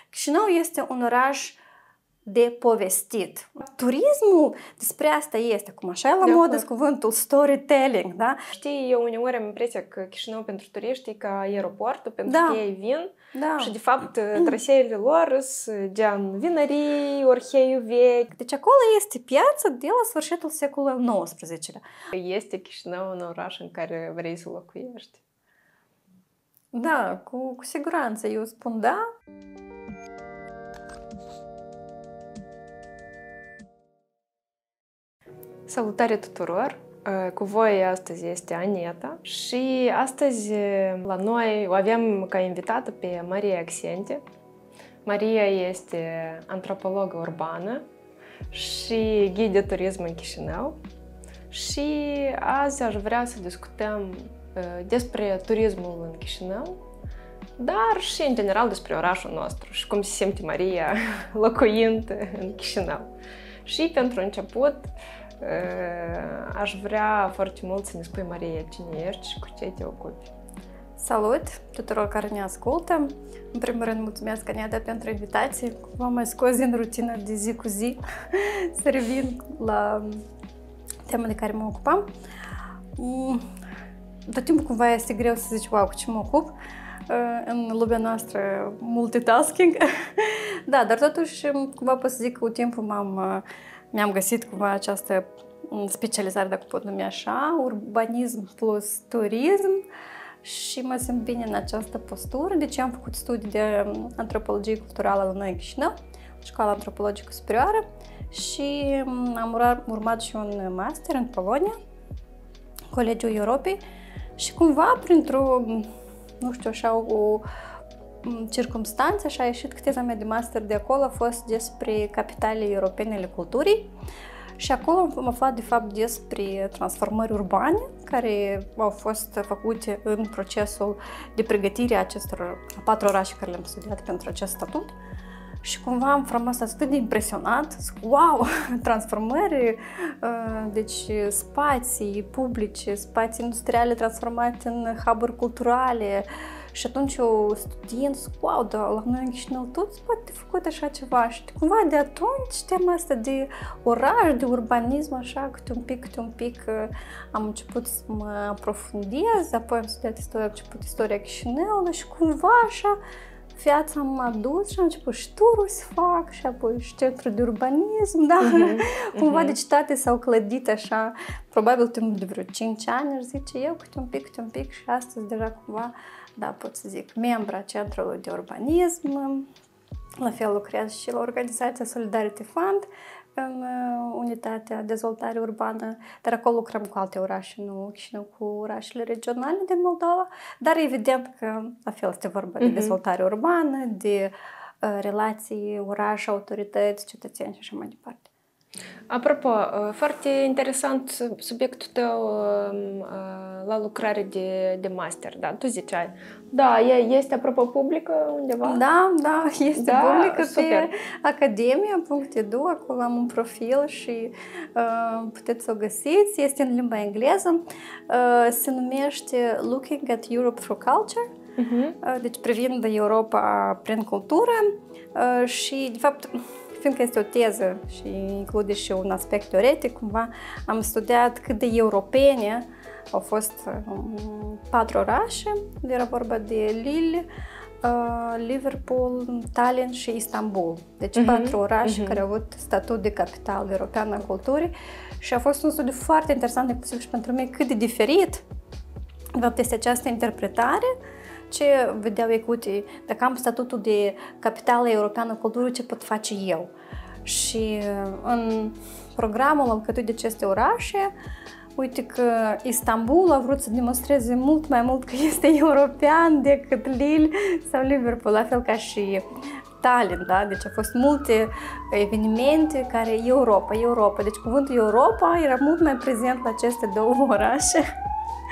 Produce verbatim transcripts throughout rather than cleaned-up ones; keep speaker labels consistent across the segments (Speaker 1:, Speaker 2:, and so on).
Speaker 1: Chișinău este un oraș de povestit. Turismul despre asta este, cum așa e la modă cuvântul storytelling, da?
Speaker 2: Știi, eu uneori am impresia că Chișinău pentru turiști e ca aeroportul, pentru da. că ei vin
Speaker 1: da.
Speaker 2: și de fapt traseele lor sunt gen vinării, orheiul vechi.
Speaker 1: Deci acolo este piață de la sfârșitul secolului nouăsprezecelea.
Speaker 2: Este Chișinău un oraș în care vrei să locuiești?
Speaker 1: Da, cu, cu siguranță. Eu spun da.
Speaker 2: Salutare tuturor! Cu voi astăzi este Aneta și astăzi la noi o avem ca invitată pe Maria Accente. Maria este antropologă urbană și ghid de turism în Chișinău și azi aș vrea să discutăm despre turismul în Chișinău, dar și în general despre orașul nostru și cum se simte Maria locuind în Chișinău. Și pentru început aș vrea foarte mult să ne spui, Maria, cine ești și cu ce te ocupi.
Speaker 1: Salut tuturor care ne ascultă! În primul rând, mulțumesc, Aneta, pentru invitație. Vă mai scos din rutina de zi cu zi să revin la tema de care mă ocupam. Tot timpul cumva este greu să zici, wow, cu ce mă ocup în lumea noastră multitasking. Da, dar totuși cumva pot să zic că cu timpul m-am mi-am găsit cumva această specializare, dacă pot numi așa, urbanism plus turism și mă simt bine în această postură. Deci am făcut studii de antropologie culturală la noi în Chișinău, școala antropologică superioară, și am urmat și un master în Polonia, Colegiul Europei, și cumva printr-o, nu știu, așa, o circumstanțe, așa a ieșit că teza mea de master de acolo a fost despre capitalele europene ale culturii și acolo am aflat de fapt despre transformări urbane care au fost făcute în procesul de pregătire a acestor a patru orașe care le-am studiat pentru acest statut și cumva am rămas atât de impresionat, wow, transformări, deci spații publice, spații industriale transformate în hub-uri culturale. Și atunci eu studiind, wow, dar la noi în Chișinău tot se poate făcut așa ceva. Și cumva de atunci tema asta de oraș, de urbanism, așa, câte un pic, câte un pic am început să mă aprofundez, apoi am studiat istoria, am început istoria Chișinăului și cumva așa viața m-a dus și am început și tururi să fac și apoi și centru de urbanism, da? Uh-huh, cumva uh-huh. Deci toate s-au clădit așa, probabil timp de vreo cinci ani, aș zice eu, câte un pic, câte un pic și astăzi deja cumva, da, pot să zic, membra Centrului de Urbanism, la fel lucrez și la organizația Solidarity Fund, în unitatea dezvoltare urbană, dar acolo lucrăm cu alte orașe, nu Chișinău, cu orașele regionale din Moldova, dar evident că la fel este vorba de dezvoltare urbană, de uh, relații oraș-autorități, cetățeni și așa mai departe.
Speaker 2: Apropo, foarte interesant subiectul tău la lucrare de, de master, da? Tu ziceai. Da, este apropo publică undeva?
Speaker 1: Da, da, este
Speaker 2: da,
Speaker 1: publică
Speaker 2: super.
Speaker 1: Pe academia punct e d u, acolo am un profil și uh, puteți să o găsiți, este în limba engleză, uh, se numește Looking at Europe through Culture, uh-huh. uh, deci privind Europa prin cultură uh, și, de fapt, fiindcă este o teză și include și un aspect teoretic, cumva am studiat cât de europene au fost um, patru orașe, era vorba de Lille, uh, Liverpool, Tallinn și Istanbul. Deci uh-huh, patru orașe uh-huh. care au avut statut de capitală europeană a culturii și a fost un studiu foarte interesant, inclusiv și pentru mine, cât de diferit de fapt este această interpretare. Ce vedeau ei, uite, dacă am statutul de capitală europeană culturii, ce pot face eu? Și în programul alcătuit de aceste orașe, uite că Istanbul a vrut să demonstreze mult mai mult că este european decât Lille sau Liverpool, la fel ca și Tallinn, da? Deci au fost multe evenimente care Europa, Europa. Deci cuvântul Europa era mult mai prezent la aceste două orașe.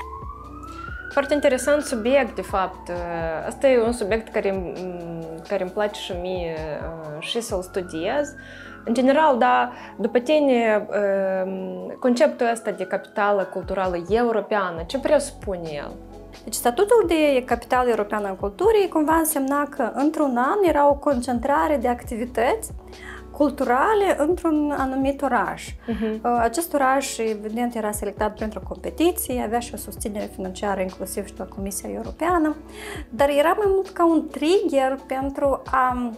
Speaker 2: Foarte interesant subiect, de fapt. Asta e un subiect care, care îmi place și mie și să-l studiez. În general, da, după tine, conceptul ăsta de capitală culturală europeană, ce presupune el?
Speaker 1: Deci statutul de capitală europeană a culturii cumva însemna că într-un an era o concentrare de activități culturale într-un anumit oraș. Uh-huh. Acest oraș, evident, era selectat pentru competiții, avea și o susținere financiară, inclusiv și de la Comisia Europeană, dar era mai mult ca un trigger pentru a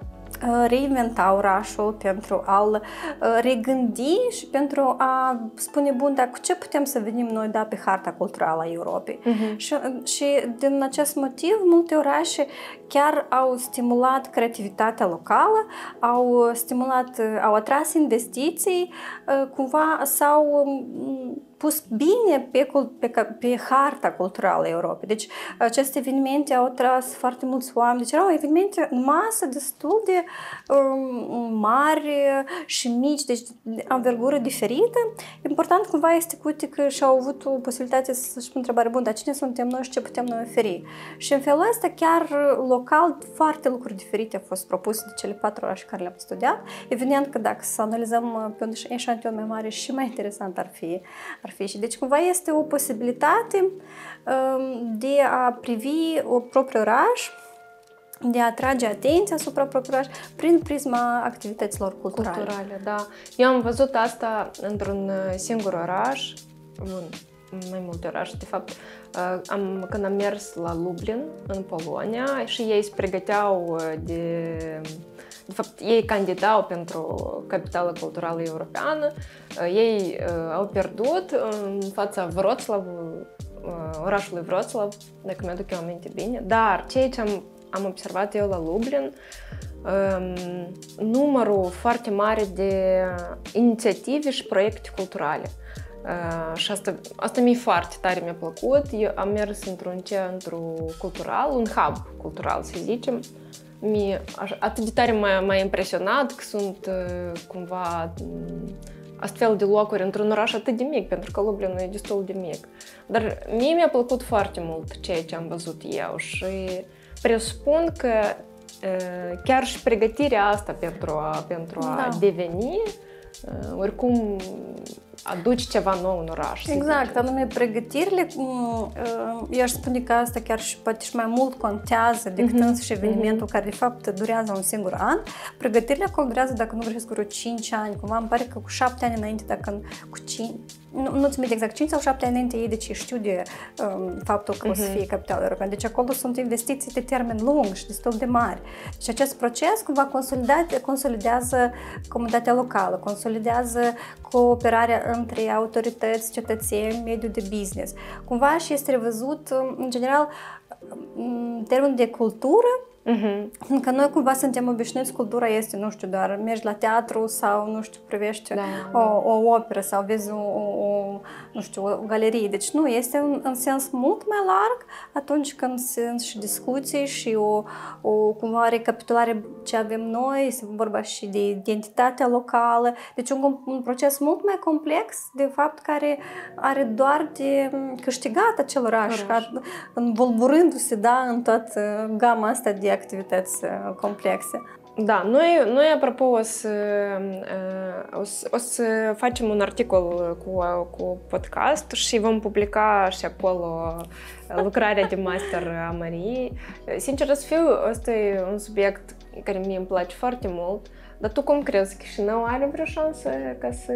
Speaker 1: reinventa orașul, pentru a-l regândi și pentru a spune, bun, dar cu ce putem să venim noi da pe harta culturală a Europei. Uh-huh. Și, și din acest motiv, multe orașe chiar au stimulat creativitatea locală, au stimulat, au atras investiții, cumva s-au pus bine pe, pe, pe harta culturală a Europei. Deci aceste evenimente au atras foarte mulți oameni. Deci erau evenimente în masă destul de um, mari și mici, deci de anvergură diferită. Important cumva este uite, că și-au avut o posibilitate să-și pun întrebare, bun, dar cine suntem noi și ce putem noi oferi? Și în felul ăsta chiar local foarte lucruri diferite au fost propuse de cele patru orașe care le-am studiat. Evident că dacă să analizăm pe un eșantion mai mare și mai interesant ar fi, ar fi. Și deci cumva este o posibilitate um, de a privi o propriu oraș, de a atrage atenția asupra propriului oraș prin prisma activităților culturale.
Speaker 2: Culturale, da. Eu am văzut asta într-un singur oraș, bun, mai multe orașe, de fapt, am, când am mers la Lublin, în Polonia, și ei se pregăteau de... De fapt, ei candidau pentru Capitala Culturală Europeană, ei uh, au pierdut în fața Wroclaw, uh, orașului Wroclaw, dacă mi-aduc eu aminte bine, dar ceea ce am, am observat eu la Lublin, um, numărul foarte mare de inițiative și proiecte culturale. Uh, și asta, asta mi-e foarte tare mi-a plăcut. Eu am mers într-un centru cultural, un hub cultural, să zicem. Mi atât de tare m-a, m-a impresionat că sunt uh, cumva astfel de locuri într-un oraș atât de mic, pentru că Lublin e destul de mic. Dar mie mi-a plăcut foarte mult ceea ce am văzut eu și presupun că uh, chiar și pregătirea asta pentru a, pentru a da. deveni, uh, oricum aduci ceva nou în oraș.
Speaker 1: Exact, anume pregătirile, eu aș spune că asta chiar și poate și mai mult contează decât mm-hmm. însăși evenimentul mm-hmm. care de fapt durează un singur an. Pregătirile acolo durează, dacă nu greșesc, vreo cinci ani, cumva îmi pare că cu șapte ani înainte, dacă cu cinci, nu, nu-ți minte exact, cinci sau șapte ani înainte ei, deci știu de um, faptul că mm-hmm. o să fie capitală europeană. Deci acolo sunt investiții de termen lung și destul de mari. Deci acest proces cumva consolidează comunitatea locală, consolidează cooperarea între autorități, cetățeni, mediul de business. Cumva și este revăzut, în general, în termen de cultură, uh-huh. că noi cumva suntem obișnuiți, cultura este, nu știu, doar mergi la teatru sau, nu știu, privești da, o, o operă sau vezi o, o, nu știu, o galerie. Deci nu, este în, în sens mult mai larg atunci când sunt și discuții și o, o cumva recapitulare ce avem noi, este vorba și de identitatea locală. Deci un, un proces mult mai complex, de fapt, care are doar de câștigat acel oraș, oraș. învolburându-se, da, în toată gama asta de activități complexe.
Speaker 2: Da, noi, noi apropo o să, o, să, o să facem un articol cu, cu podcast și vom publica și acolo lucrarea de master a Mariei. Sincer să fiu, ăsta e un subiect care mie îmi place foarte mult, dar tu cum crezi, Chișinău are vreo șansă ca să...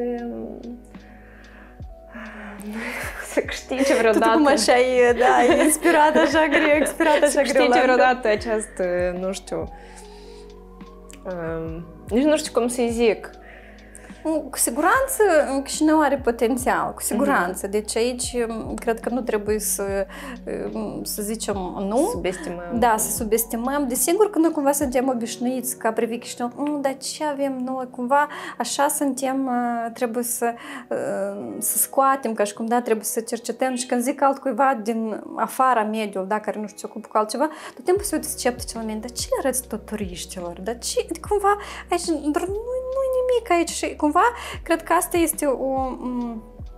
Speaker 2: să câștige vreodată.
Speaker 1: Tu cum așa e, da, e inspirat așa greu, inspirat așa greu.
Speaker 2: Să câștige vreodată această, nu știu, um, nici nu știu cum să-i zic.
Speaker 1: Cu siguranță Chișinău are potențial, cu siguranță. Deci aici cred că nu trebuie să, să zicem nu.
Speaker 2: Subestimăm.
Speaker 1: Da, să subestimăm. Desigur că noi cumva suntem obișnuiți ca privi Chișinău, mm, dar ce avem noi? Cumva așa suntem, trebuie să, să scoatem, ca și cum da, trebuie să cercetăm. Și când zic altcuiva din afara mediului, da, care nu știu, se ocupă cu altceva, tot timpul se uită sceptice la mine, dar ce le arăți tot turiștilor? Dar ce, cumva, aici nu, nu nimic aici și cumva cred că asta este o,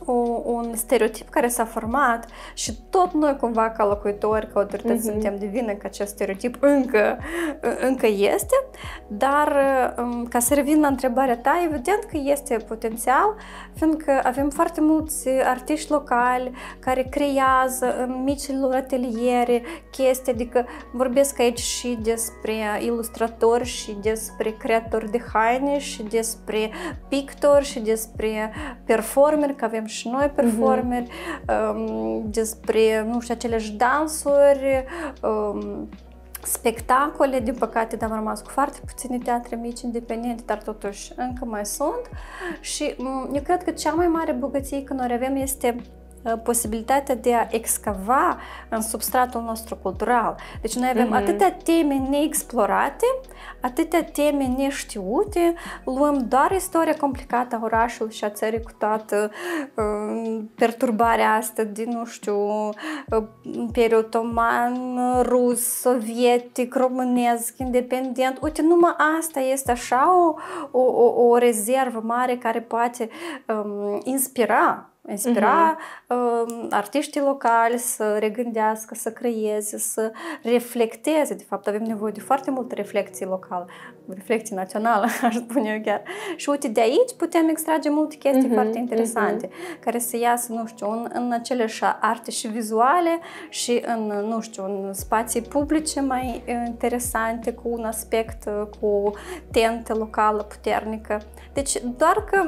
Speaker 1: un stereotip care s-a format și tot noi cumva ca locuitori, ca autorități uh-huh. suntem de vină că acest stereotip încă, încă este, dar ca să revin la întrebarea ta, evident că este potențial, fiindcă avem foarte mulți artiști locali care creează în micile lor ateliere chestii, adică vorbesc aici și despre ilustratori și despre creatori de haine și despre pictori și despre performeri, că avem și noi performeri, uh-huh. um, despre, nu știu, aceleși dansuri, um, spectacole, din păcate am rămas cu foarte puține teatre mici independente, dar totuși încă mai sunt și um, eu cred că cea mai mare bogăție că noi avem este posibilitatea de a excava în substratul nostru cultural. Deci noi avem mm-hmm. atâtea teme neexplorate, atâtea teme neștiute, luăm doar istoria complicată a orașului și a țării cu toată uh, perturbarea asta din, nu știu, uh, Imperiul Otoman, rus, sovietic, românesc, independent. Uite, numai asta este așa o, o, o, o rezervă mare care poate um, inspira inspira uh-huh. uh, artiștii locali să regândească, să creeze, să reflecteze. De fapt, avem nevoie de foarte multă reflecție locală, reflecție națională, aș spune eu chiar. Și uite, de aici putem extrage multe chestii uh-huh. foarte interesante, uh-huh. care să iasă, nu știu, în, în aceleași arte și vizuale și în, nu știu, în spații publice mai interesante, cu un aspect, cu tentă locală puternică. Deci, doar că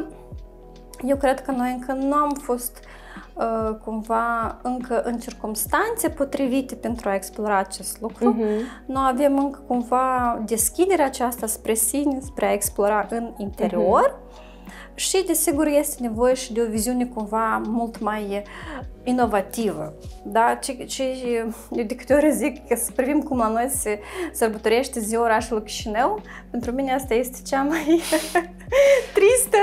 Speaker 1: eu cred că noi încă nu am fost uh, cumva încă în circumstanțe potrivite pentru a explora acest lucru. Uh-huh. Nu avem încă cumva deschiderea aceasta spre sine, spre a explora în interior. Uh-huh. Și, desigur, este nevoie și de o viziune cumva mult mai inovativă. Da? Ce, ce, eu de câte ori zic că să privim cum la noi se sărbătorește ziua orașului Chișinău, pentru mine asta este cea mai tristă,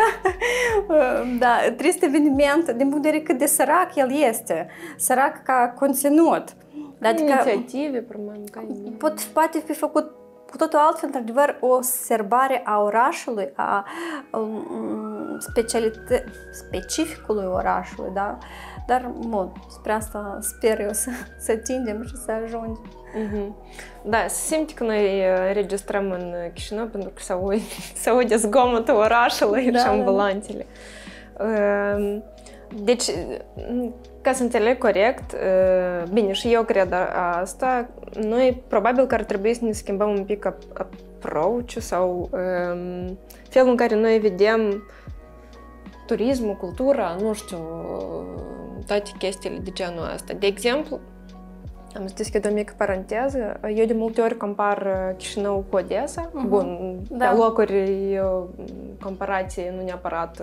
Speaker 1: da, trist eveniment, din punct de vedere cât de sărac el este, sărac ca conținut.
Speaker 2: Adică, inițiative, probabil,
Speaker 1: pot, poate fi făcut cu totul altfel, într-adevăr, o serbare a orașului, a um, specialită- specificului orașului, da? Dar, bun, spre asta sper eu să, să tindem și să ajungem.
Speaker 2: Mm-hmm. Da, se simte că noi înregistrăm în Chișinău pentru că se aude, se aude zgomotul orașului da, și ambulantele. Da. Deci, ca să înțeleg corect, bine, și eu cred asta, noi probabil că ar trebui să ne schimbăm un pic approach-ul sau um, felul în care noi vedem turismul, cultura, nu știu, toate chestiile de genul ăsta. De exemplu, am să deschid o mică paranteză, eu de multe ori compar Chișinău cu Odessa. Uh-huh. Bun, da. Pe locuri comparație nu neapărat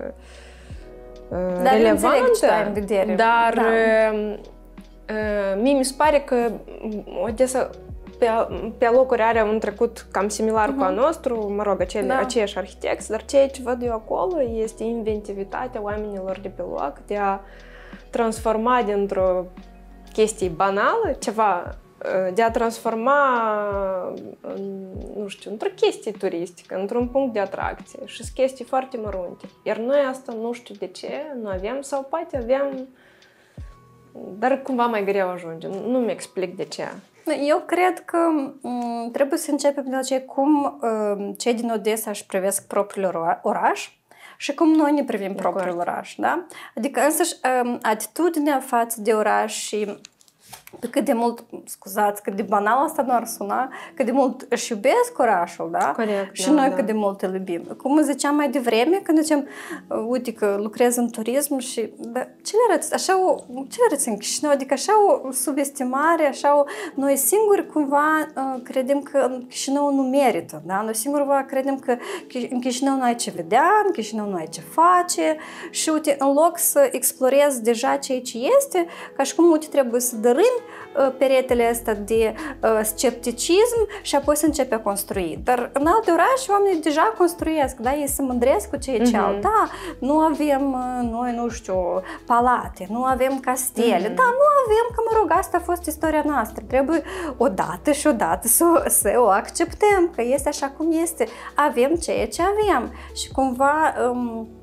Speaker 1: dar
Speaker 2: relevantă, dar da. Mie mi se pare că Odessa pe, pe locuri are un trecut cam similar uh-huh. cu al nostru, mă rog, acele, da. aceiași arhitecți, dar ceea ce văd eu acolo este inventivitatea oamenilor de pe loc de a transforma dintr-o chestie banală ceva, de a transforma, nu știu, într-o chestie turistică, într-un punct de atracție și sunt chestii foarte mărunte. Iar noi asta nu știu de ce, nu avem sau poate avem, dar cumva mai greu ajungem. Nu-mi explic de ce.
Speaker 1: Eu cred că m- trebuie să începem de la ce cum uh, cei din Odessa își privesc propriul oraș și cum noi ne privim de propriul acord. oraș. Da? Adică însăși uh, atitudinea față de oraș și pe cât de mult, scuzați, cât de banal asta nu ar suna, cât de mult își iubesc orașul, da?
Speaker 2: Corect,
Speaker 1: și
Speaker 2: da,
Speaker 1: noi
Speaker 2: da.
Speaker 1: cât de mult îl iubim. Cum ziceam mai devreme, când zicem, uite că lucrez în turism și, da, ce le arăți? Așa o, ce le arăți în Chișinău? Adică așa o subestimare, așa o, noi singuri cumva credem că în Chișinău nu merită, da? Noi singuri cumva credem că în Chișinău nu ai ce vedea, în Chișinău nu ai ce face și, uite, în loc să explorezi deja ceea ce este, ca și cum, uite, trebuie să dărâm peretele ăsta de uh, scepticism și apoi să începe a construi. Dar în alte orașe oamenii deja construiesc, da? Ei se mândresc cu ceea ce uh-huh. au. Da, nu avem uh, noi, nu știu, palate, nu avem castele, uh-huh. da, nu avem, că mă rog, asta a fost istoria noastră. Trebuie odată și odată să, să o acceptăm, că este așa cum este. Avem ceea ce avem și cumva um,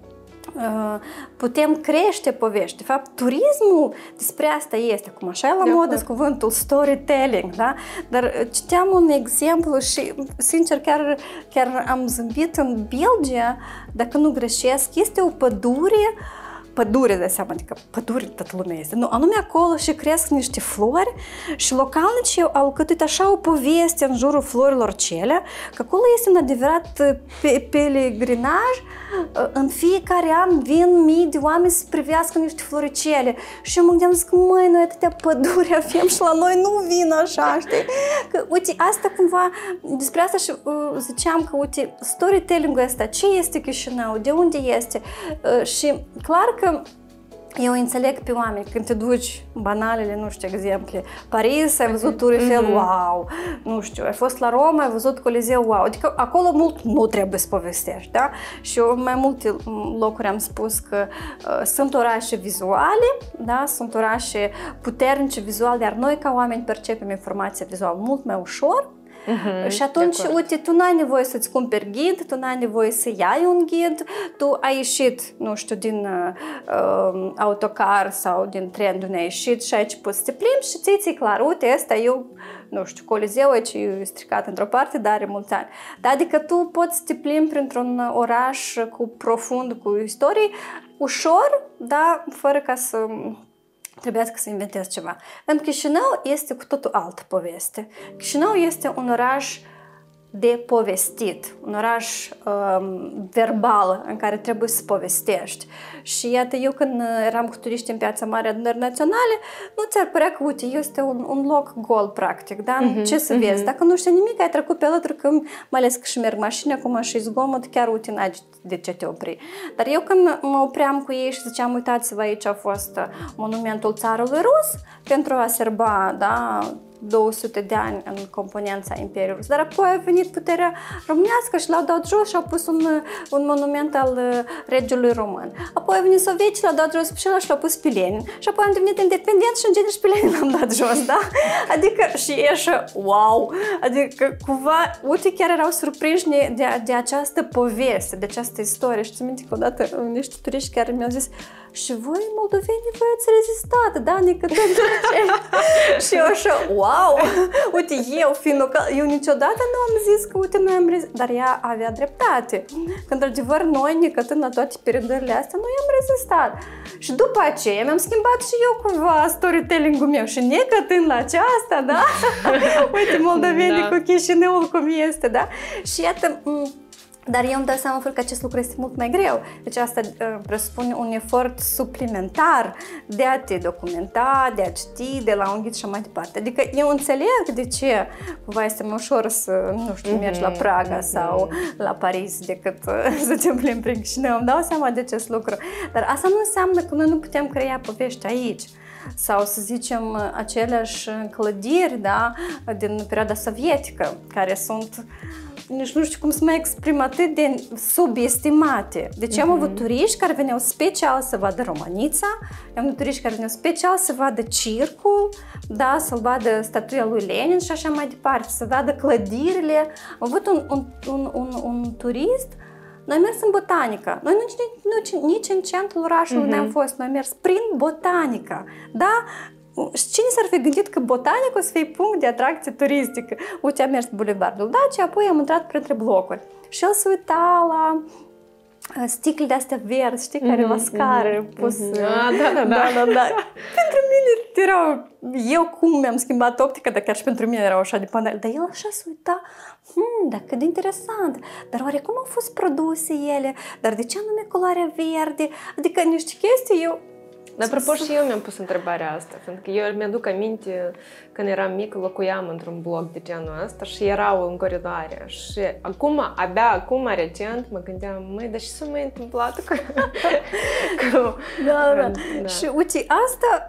Speaker 1: putem crește povești. De fapt, turismul despre asta este, acum așa e la modă cuvântul storytelling, da? Dar citeam un exemplu și, sincer, chiar, chiar am zâmbit în Belgia, dacă nu greșesc, este o pădure, pădure de seama, adică pădure toată lumea este, nu, anume acolo și cresc niște flori și localnicii au alcătuit așa o poveste în jurul florilor cele, că acolo este un adevărat pe pelegrinaj. În fiecare an vin mii de oameni să privească niște floricele și eu mă gândeam, zic, măi, noi atâtea păduri avem și la noi nu vin așa, știi? Că, uite, asta cumva, despre asta și uh, ziceam că, uite, storytelling-ul ăsta, ce este Chișinău, de unde este? Uh, și clar că eu înțeleg pe oameni când te duci, banalele, nu știu, exemple, Paris, ai văzut Tour Eiffel, mm-hmm. wow, nu știu, ai fost la Roma, ai văzut Coliseu, wow, adică acolo mult nu trebuie să povestești, da? Și eu mai multe locuri am spus că uh, sunt orașe vizuale, da? Sunt orașe puternice vizual, dar noi ca oameni percepem informația vizual mult mai ușor. Uh-huh, și atunci, uite, tu n-ai nevoie să-ți cumperi ghid, tu n-ai nevoie să iei un ghid, tu ai ieșit, nu știu, din uh, autocar sau din tren de unde ai ieșit și aici poți să te plimbi și ți ți clar, uite, ăsta eu, nu știu, Coliseu aici e stricat într-o parte, dar are mulți ani. Da, adică tu poți să te plimbi printr-un oraș cu profund, cu istorie, ușor, da, fără ca să trebuia să inventez ceva. Pentru că Chișinău este cu totul altă poveste. Chișinău este un oraș de povestit, un oraș um, verbal în care trebuie să povestești. Și iată, eu când eram cu turiști în Piața Mare Adunării Naționale, nu ți-ar părea că, uite, este un, un loc gol, practic, da? Uh-huh, ce să uh-huh. vezi? Dacă nu știi nimic, ai trecut pe alături, că mai ales că și merg mașini, acum și zgomot, chiar, uite, n-ai de ce te opri. Dar eu când mă opream cu ei și ziceam, uitați-vă, aici a fost monumentul țarului rus, pentru a serba, da, două sute de ani în componența Imperiului. Dar apoi a venit puterea românească și l-au dat jos și au pus un, un monument al regelui român. Apoi a venit soviecii, l-au dat jos pe ăla și l-au pus pe Lenin. Și apoi am devenit independent și în genere și pe Lenin l-am dat jos, da? Adică și e așa, wow! Adică cumva, uite, chiar erau surprinși de, de, de această poveste, de această istorie. Și ți minte că odată niște turiști care mi-au zis, și voi, moldovenii, voi ați rezistat, da? Nicătând și eu așa, wow! Uite, eu, fiind local, eu niciodată nu am zis că, uite, noi am rezistat, dar ea avea dreptate. Că, într-adevăr, noi, nicătând la toate perioadele astea, noi am rezistat. Și după aceea mi-am schimbat și eu cumva storytelling-ul meu și nicătând la aceasta, da? Uite, moldovenii da. Cu Chișinăul cum este, da? Și iată, dar eu îmi dau seama că acest lucru este mult mai greu. Deci asta uh, presupune un efort suplimentar de a te documenta, de a citi, de la un ghid și mai departe. Adică eu înțeleg de ce cumva este mai ușor să, nu știu, mm-hmm. mergi la Praga mm-hmm. sau la Paris decât uh, să te plimbi prin Chișinău. Îmi dau seama de acest lucru. Dar asta nu înseamnă că noi nu putem crea povești aici. Sau, să zicem, aceleași clădiri, da, din perioada sovietică, care sunt, nici nu știu cum să mă exprim, atât de subestimate. Deci mm-hmm. am avut turiști care veneau special să vadă Romanița, am avut turiști care veneau special să vadă circul, da, să vadă statuia lui Lenin și așa mai departe, să vadă clădirile. Am avut un, un, un, un, un turist. Noi am mers în botanică. Noi nici, nici, nici în centrul orașului mm-hmm. n-am fost. Noi am mers prin botanică. Da? Și cine s-ar fi gândit că botanica o să fie punct de atracție turistică? Uite, am mers pe Bulevardul Dacia, apoi am intrat printre blocuri. Și el se uita la sticle de-astea verzi, știi, care mm-hmm, la scară mm-hmm, pus... Mm-hmm. Ah, da, da, da. da, da, da. Pentru mine erau... Eu cum mi-am schimbat optica, dar chiar și pentru mine erau așa de panel. Dar el așa se uita, hmm, dar cât de interesant. Dar oare cum au fost produse ele? Dar de ce anume culoarea verde? Adică niște chestii eu...
Speaker 2: Dar apropo și eu mi-am pus întrebarea asta, pentru că eu mi-aduc aminte când eram mică, locuiam într-un bloc de genul ăsta și erau în coridoare. Și acum, abia acum, recent, mă gândeam, măi, dar ce s-a mai întâmplat cu... cu...
Speaker 1: Da, da, da. Și uite, asta,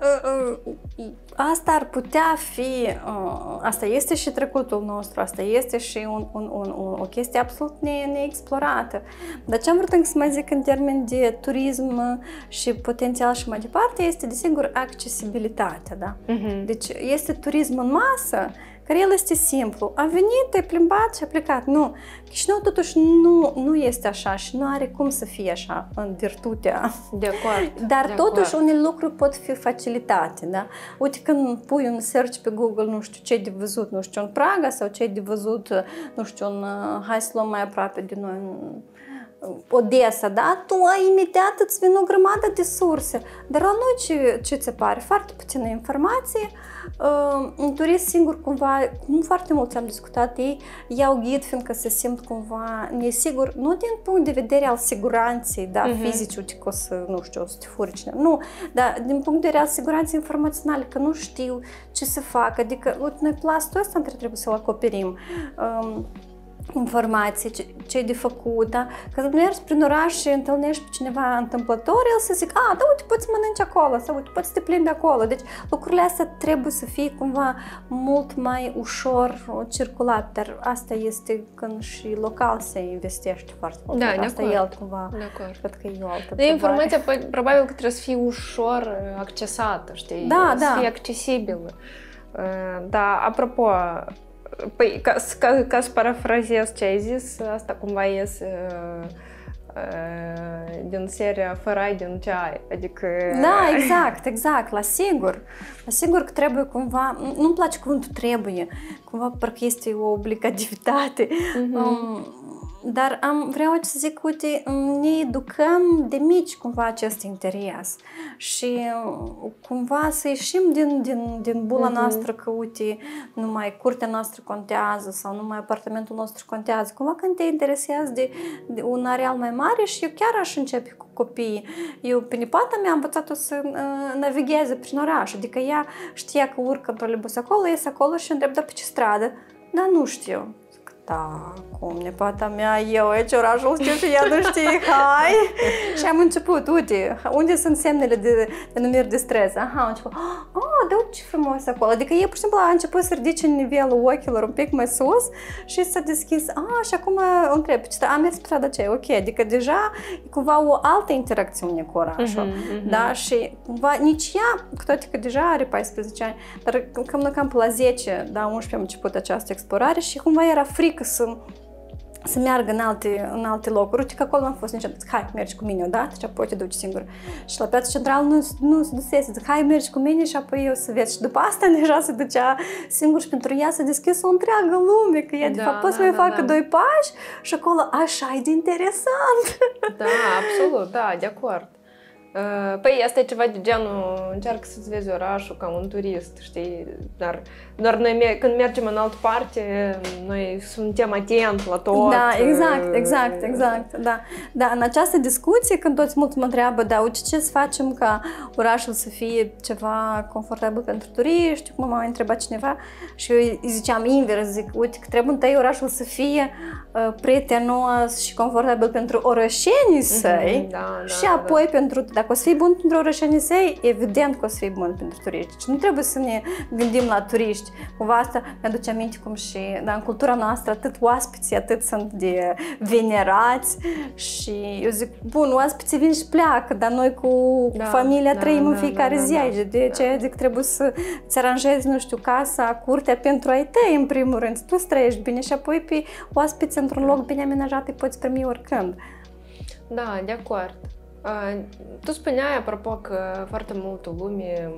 Speaker 1: asta ar putea fi, asta este și trecutul nostru, asta este și un, un, un, o chestie absolut ne, neexplorată. Dar ce am vrut să mai zic în termeni de turism și potențial și mai departe, este, desigur, accesibilitatea, da? Uh-huh. Deci este turism în masă, care el este simplu. A venit, te-ai plimbat și a plecat. Nu. Chișinău totuși nu, nu este așa și nu are cum să fie așa în virtutea.
Speaker 2: De acord.
Speaker 1: Dar
Speaker 2: de
Speaker 1: totuși
Speaker 2: acord.
Speaker 1: unele lucruri pot fi facilitate, da? Uite, când pui un search pe Google, nu știu, ce de văzut, nu știu, în Praga sau ce de văzut, nu știu, în, hai să luăm mai aproape de noi, în Odessa, da? Tu ai imediat îți vin o grămadă de surse. Dar la noi ce, ce ți pare? Foarte puțină informație. Uh, un turist singur cumva, nu foarte mulți am discutat, ei iau ghid fiindcă se simt cumva nesigur, nu din punct de vedere al siguranței, da, uh-huh. fizici, uite că o să, nu știu, o să te furi cineva. Nu, dar din punct de vedere al siguranței informaționale, că nu știu ce să fac, adică, uite, noi plastul ăsta trebuie să-l acoperim. Um, informații, ce, ce de făcut, da? Că mergi prin oraș și întâlnești pe cineva întâmplător, el să zic, a, da, uite, poți să mănânci acolo, sau uite, poți să te plimbi acolo. Deci lucrurile astea trebuie să fie cumva mult mai ușor circulat, dar asta este când și local se investește foarte mult.
Speaker 2: Da,
Speaker 1: asta e alt cumva,
Speaker 2: de acord.
Speaker 1: cred că e o altă
Speaker 2: de informația probabil că trebuie să fie ușor accesată, știi?
Speaker 1: Da,
Speaker 2: să
Speaker 1: da.
Speaker 2: fie accesibilă. Da, apropo, păi, ca, ca, ca să parafrazez ce ai zis, asta cumva iese uh, uh, din seria Fărai din ce ai, adică...
Speaker 1: Da, exact, exact, la sigur. La sigur că trebuie cumva, nu-mi place cuvântul trebuie, cumva parcă este o obligativitate. Uh-huh. Um, dar am, vreau să zic, uite, ne educăm de mici cumva acest interes și cumva să ieșim din, din, din bula uh-huh. noastră că, uite, numai curtea noastră contează sau numai apartamentul nostru contează. Cumva când te interesează de, de un areal mai mare și eu chiar aș începe cu copiii. Eu, pe nepoata mea, am învățat-o să uh, navigheze prin oraș, adică ea știa că urcă în trolebus acolo, ies acolo și întreb, dar pe ce stradă? Dar nu știu. Da, cum nepoata mea, eu aici orașul știu și ea nu știe, hai! Și am început, uite, unde sunt semnele de denumiri de stres? Aha, am început, oh, da, uite ce frumos acolo. Adică e pur și simplu a început să ridice nivelul ochilor un pic mai sus și s-a deschis, ah, și acum întreb, am mers pe strada aceea, ok, adică deja e cumva o altă interacțiune cu orașul, uh-huh, uh-huh. da, și cumva nici ea, cu toate că deja are paisprezece ani, dar cam, cam pe la zece, da, unsprezece am început această explorare și cumva era frică să, să meargă în alte, în alte locuri. Uite că acolo n-am fost niciodată. Zic, hai, mergi cu mine odată și apoi te duci singur. Și la Piața Centrală nu, nu se dusese. Zic, hai, mergi cu mine și apoi eu să vezi. Și după asta deja se ducea singur și pentru ea s-a deschis o întreagă lume, că ea de
Speaker 2: da,
Speaker 1: fapt poate
Speaker 2: da,
Speaker 1: să mai
Speaker 2: da,
Speaker 1: facă
Speaker 2: da.
Speaker 1: doi pași și acolo așa e de interesant.
Speaker 2: Da, absolut, da, de acord. Păi asta e ceva de genul, încearcă să-ți vezi orașul ca un turist, știi, dar doar noi când mergem în altă parte, noi suntem atenți la tot.
Speaker 1: Da, exact, exact, exact, da. Da, în această discuție, când toți mulți mă întreabă, da, uite, ce să facem ca orașul să fie ceva confortabil pentru turiști, cum m-a întrebat cineva și eu îi ziceam invers, zic, uite, că trebuie întâi orașul să fie uh, prietenos și confortabil pentru orășenii săi,
Speaker 2: mm-hmm, da,
Speaker 1: și
Speaker 2: da,
Speaker 1: apoi
Speaker 2: da.
Speaker 1: pentru dacă o să fii bun pentru orășenii săi, evident că o să fii bun pentru turiști. Deci nu trebuie să ne gândim la turiști. Cumva asta mi-aduce aminte cum și da, în cultura noastră atât oaspeții, atât sunt de venerați și eu zic, bun, oaspeții vin și pleacă, dar noi cu
Speaker 2: da,
Speaker 1: familia
Speaker 2: da,
Speaker 1: trăim
Speaker 2: da,
Speaker 1: în fiecare
Speaker 2: da,
Speaker 1: zi
Speaker 2: da,
Speaker 1: aici.
Speaker 2: da,
Speaker 1: De aceea
Speaker 2: da.
Speaker 1: zic, trebuie să-ți aranjezi, nu știu, casa, curtea pentru ai tăi, în primul rând, tu să trăiești bine și apoi pe oaspeți într-un loc bine amenajat îi poți primi oricând.
Speaker 2: Da, de acord. Uh, tu spuneai, apropo, că foarte multă lume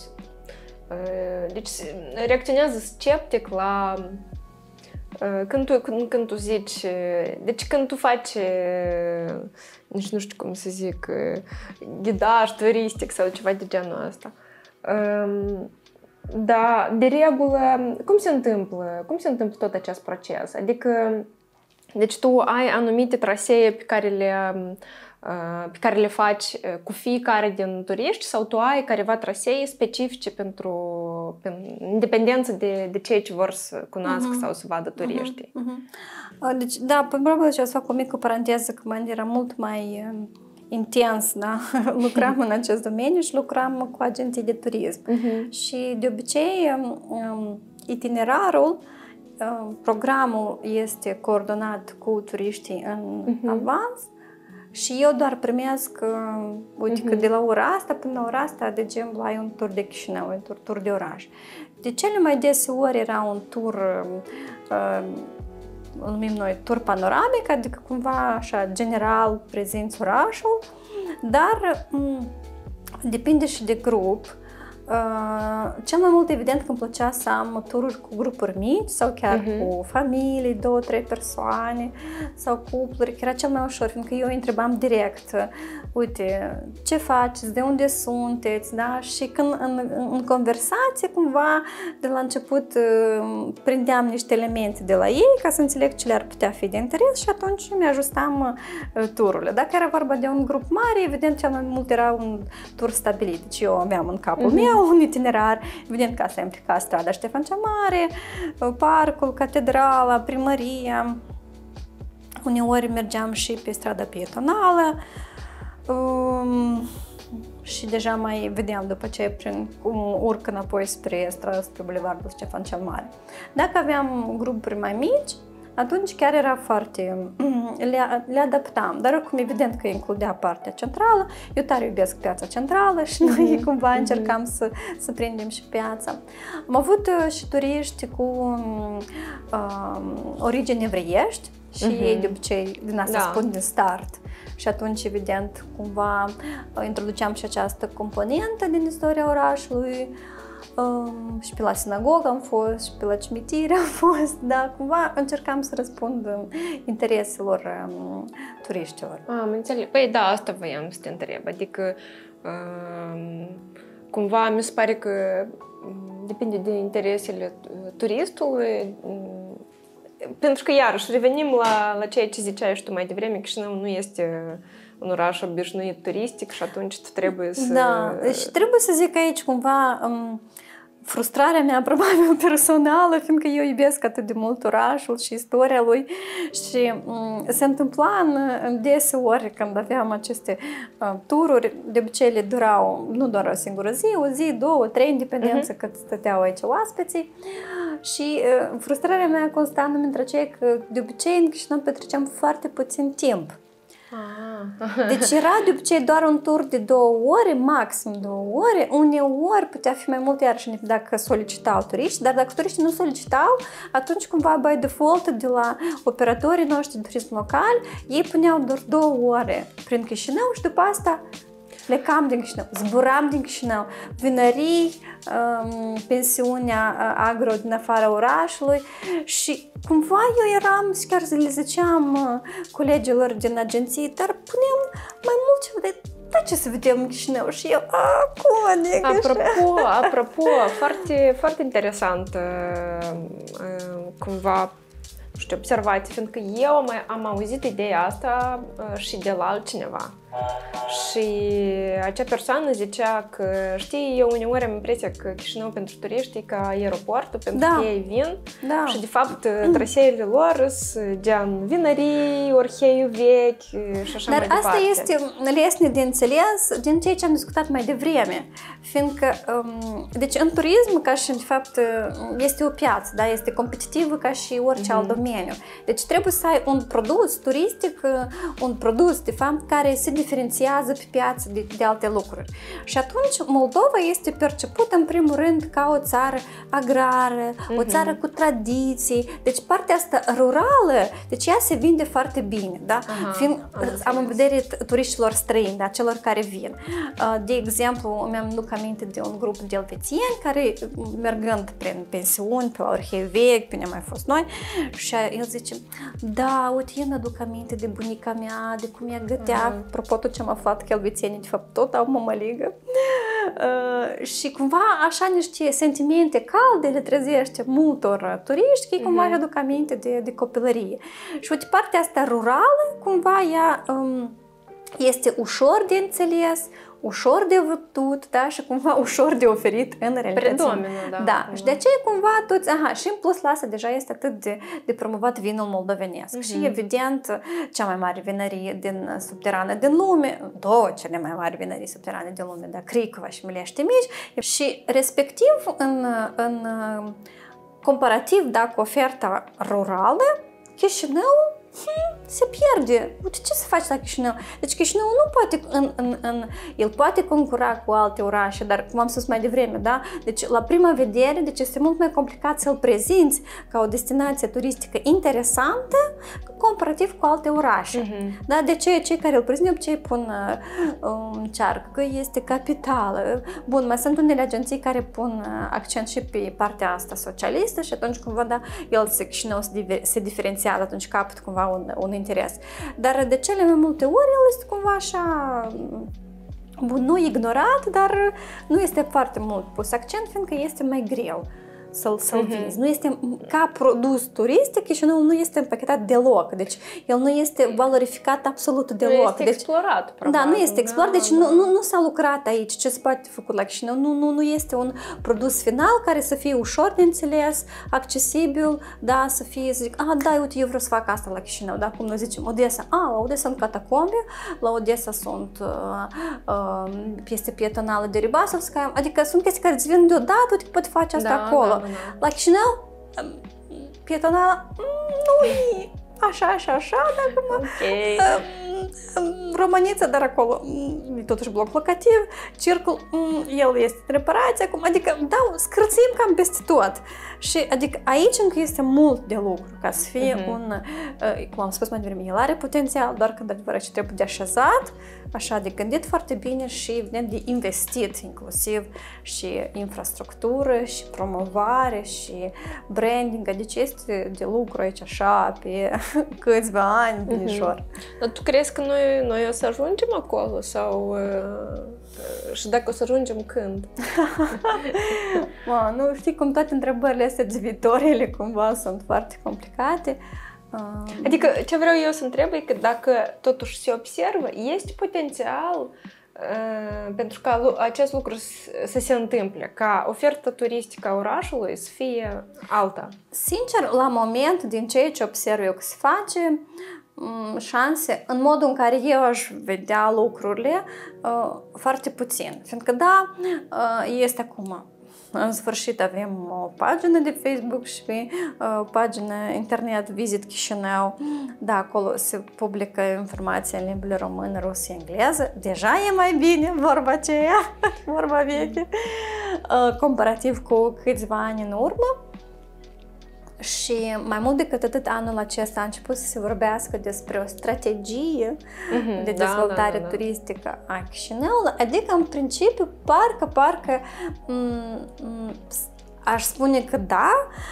Speaker 2: uh, deci, reacționează sceptic la uh, când, tu, când, când tu zici, uh, deci când tu faci, uh, nici nu știu cum să zic, uh, ghidaj turistic sau ceva de genul ăsta. Uh, da, de regulă, cum se întâmplă? Cum se întâmplă tot acest proces? Adică, deci tu ai anumite trasee pe care le pe care le faci cu fiecare din turiști sau tu ai careva trasee specifice pentru, pentru independență de, de cei ce vor să cunoască uh-huh. sau să vadă turiștii.
Speaker 1: Uh-huh. Uh-huh. Deci, da, probabil și o să fac o mică paranteză că mă era mult mai uh, intens, da? Lucram în acest domeniu și lucram cu agenții de turism. Uh-huh. Și de obicei um, itinerarul, um, programul este coordonat cu turiștii în uh-huh. avans. Și eu doar primesc, uh, uite uh-huh. că de la ora asta până la ora asta, de exemplu, ai un tur de Chișinău, un tur, tur de oraș. De cele mai deseori era un tur, uh, îl numim noi tur panoramic, adică cumva așa general prezinți orașul, dar um, depinde și de grup. Uh, cel mai mult evident că îmi plăcea să am tururi cu grupuri mici sau chiar uh-huh. cu familii, două, trei persoane sau cupluri, că era cel mai ușor, fiindcă eu îi întrebam direct, uite, ce faceți, de unde sunteți, da? Și când în, în conversație cumva de la început uh, prindeam niște elemente de la ei ca să înțeleg ce le-ar putea fi de interes și atunci mi-ajustam uh, tururile. Dacă era vorba de un grup mare, evident cel mai mult era un tur stabilit, deci eu aveam în capul uh-huh. meu un itinerar, evident că asta implica strada Ștefan cea Mare, parcul, catedrala, primăria, uneori mergeam și pe strada pietonală um, și deja mai vedeam după ce prin, cum urc înapoi spre strada, spre bulevardul Ștefan cel Mare. Dacă aveam grupuri mai mici, atunci chiar era foarte, le, le adaptam, dar oricum evident că includea partea centrală, eu tare iubesc piața centrală și noi cumva încercam să, să prindem și piața. Am avut și turiști cu uh, origini evreiești și uh-huh. ei de obicei din asta da. spun din start și atunci evident cumva introduceam și această componentă din istoria orașului. Um, și pe la sinagogă am fost, și pe la cimitire am fost, da, cumva încercam să răspund intereselor um, turiștilor.
Speaker 2: Am înțeles. Păi da, asta voiam să te întreb, adică um, cumva mi se pare că depinde de interesele turistului, um, pentru că iarăși revenim la, la ceea ce ziceai și tu mai devreme, Chișinău nu este un oraș obișnuit turistic și atunci tu trebuie să...
Speaker 1: Da, deci trebuie să zic aici cumva um, frustrarea mea probabil personală, fiindcă eu iubesc atât de mult orașul și istoria lui și um, se întâmpla în, în deseori când aveam aceste uh, tururi, de obicei le durau nu doar o singură zi, o zi, două, trei, în dependență uh-huh. cât stăteau aici oaspeții și uh, frustrarea mea consta între aceea că de obicei în Chișinău petreceam foarte puțin timp.
Speaker 2: Ah.
Speaker 1: Deci era de obicei doar un tur de două ore, maxim două ore, uneori putea fi mai mult iarăși dacă solicitau turiști, dar dacă turiștii nu solicitau, atunci cumva by default de la operatorii noștri de turism local, ei puneau doar două ore prin Chișinău și după asta plecam din Chișinău, zburam din Chișinău, vinării, um, pensiunea agro din afara orașului și cumva eu eram, și chiar le ziceam uh, colegilor din agenții, dar punem mai mult ceva de da, ce să vedem în Chișinău și eu, a, cum adică
Speaker 2: Apropo, apropo, foarte, foarte interesant uh, uh, cumva nu știu, observație, fiindcă eu am, am auzit ideea asta uh, și de la altcineva. Și acea persoană zicea că, știi, eu uneori am impresia că Chișinău pentru turiști e ca aeroportul, pentru
Speaker 1: da.
Speaker 2: că ei vin
Speaker 1: da.
Speaker 2: și, de fapt, traseele lor sunt gen vinării, orheiul vechi și așa
Speaker 1: Dar
Speaker 2: mai departe.
Speaker 1: Dar asta este lesne de înțeles din ceea ce am discutat mai devreme, fiindcă, um, deci în turism, ca și, de fapt, este o piață, da, este competitivă ca și orice mm-hmm. alt domeniu. Deci trebuie să ai un produs turistic, un produs, de fapt, care se diferențiază pe piață de, de alte lucruri. Și atunci Moldova este percepută în primul rând ca o țară agrară, mm-hmm. o țară cu tradiții. Deci partea asta rurală, deci ea se vinde foarte bine, da?
Speaker 2: Aha,
Speaker 1: Fiind,
Speaker 2: am,
Speaker 1: am în vedere turiștilor străini, da, celor care vin. De exemplu, mi-am duc aminte de un grup de elvețieni care, mergând prin pensiuni, pe la Orhei Vechi, pe ne mai fost noi, și el zice, da, uite, eu mi-aduc aminte de bunica mea, de cum ea gătea, mm-hmm. apropo tot ce am aflat că elvețienii de fapt tot au mămăligă uh, și cumva așa niște sentimente calde le trezește multor turiști, că ei cumva mm-hmm. aduc aminte de, de copilărie. Și uite, partea asta rurală, cumva ea um, este ușor de înțeles, ușor de văzut, da, și cumva ușor de oferit în realitate.
Speaker 2: Predomină, da.
Speaker 1: Da, și de aceea cumva toți, aha, și în plus la asta deja este atât de, de promovat vinul moldovenesc. Uh-huh. Și evident, cea mai mare vinărie din subterană din lume, două cele mai mari vinării subterane din lume, da, Cricova și Milești Mici, și respectiv în, în comparativ, da, cu oferta rurală, Chișinău, hmm, se pierde. Uite, ce să faci la Chișinău? Deci Chișinău nu poate, în, în, în, el poate concura cu alte orașe, dar cum am spus mai devreme, da? Deci la prima vedere, deci este mult mai complicat să-l prezinți ca o destinație turistică interesantă comparativ cu alte orașe. Uh-huh. Da? De ce cei care îl prezint, obicei pun um, cearcă că este capitală. Bun, mai sunt unele agenții care pun accent și pe partea asta socialistă și atunci cumva, da, el se, Chișinău se, se diferențiază, atunci capăt cumva un, un interes. Dar de cele mai multe ori el este cumva așa, bun, nu ignorat, dar nu este foarte mult pus accent, fiindcă este mai greu să-l, să-l uh-huh. vinzi. Nu este, ca produs turistic, Chișinău nu este împachetat deloc. Deci, el nu este valorificat absolut deloc.
Speaker 2: Nu este
Speaker 1: deci,
Speaker 2: explorat, probabil.
Speaker 1: Da, nu este explorat.
Speaker 2: Da,
Speaker 1: deci
Speaker 2: da.
Speaker 1: Nu, nu, nu s-a lucrat aici. Ce se poate făcut la Chișinău? Nu, nu, nu este un produs final care să fie ușor de înțeles, accesibil, da, să fie, să zic, ah, da, uite, eu vreau să fac asta la Chișinău, da, cum noi zicem, Odessa. Ah, la Odessa sunt catacombe, la Odessa sunt uh, uh, piste pietonală de Ribasovskaya, adică sunt chestii care îți vin deodată, uite, poți face asta
Speaker 2: da,
Speaker 1: acolo.
Speaker 2: Da, da, da.
Speaker 1: La Chișinău, pietonală, nu e așa, așa, așa, dar
Speaker 2: okay.
Speaker 1: Romanița, dar acolo e totuși bloc locativ, circul, el este în reparație acum, adică, da, scârțim cam peste tot. Și, adică, aici încă este mult de lucru ca să fie uh-huh. un, cum am spus mai devreme, el are potențial, doar când adevărat ce trebuie de așezat, așa de gândit foarte bine și, evident, de investit, inclusiv și infrastructură, și promovare, și branding, deci este de lucru aici așa pe câțiva ani, binișor.
Speaker 2: Uh-huh. Dar tu crezi că noi, noi o să ajungem acolo sau uh, și dacă o să ajungem când?
Speaker 1: Ma, nu știi cum toate întrebările astea de viitor, ele cumva sunt foarte complicate. Uh,
Speaker 2: adică ce vreau eu să întreb e că dacă totuși se observă, este potențial uh, pentru ca acest lucru să se întâmple, ca oferta turistică a orașului să fie alta.
Speaker 1: Sincer, la moment, din ceea ce observ eu că se face, șanse, în modul în care eu aș vedea lucrurile, uh, foarte puțin. Fiindcă, da, uh, este acum. În sfârșit avem o pagină de Facebook și o pagină internet Visit Chișinău. Da, acolo se publică informația în limbile română, rusă, engleză. Deja e mai bine vorba aceea, vorba veche, comparativ cu câțiva ani în urmă. Și mai mult decât atât, anul acesta a început să se vorbească despre o strategie mm-hmm, de dezvoltare da, da, da, turistică a Chișinăului, adică în principiu parcă, parcă m- aș spune că da,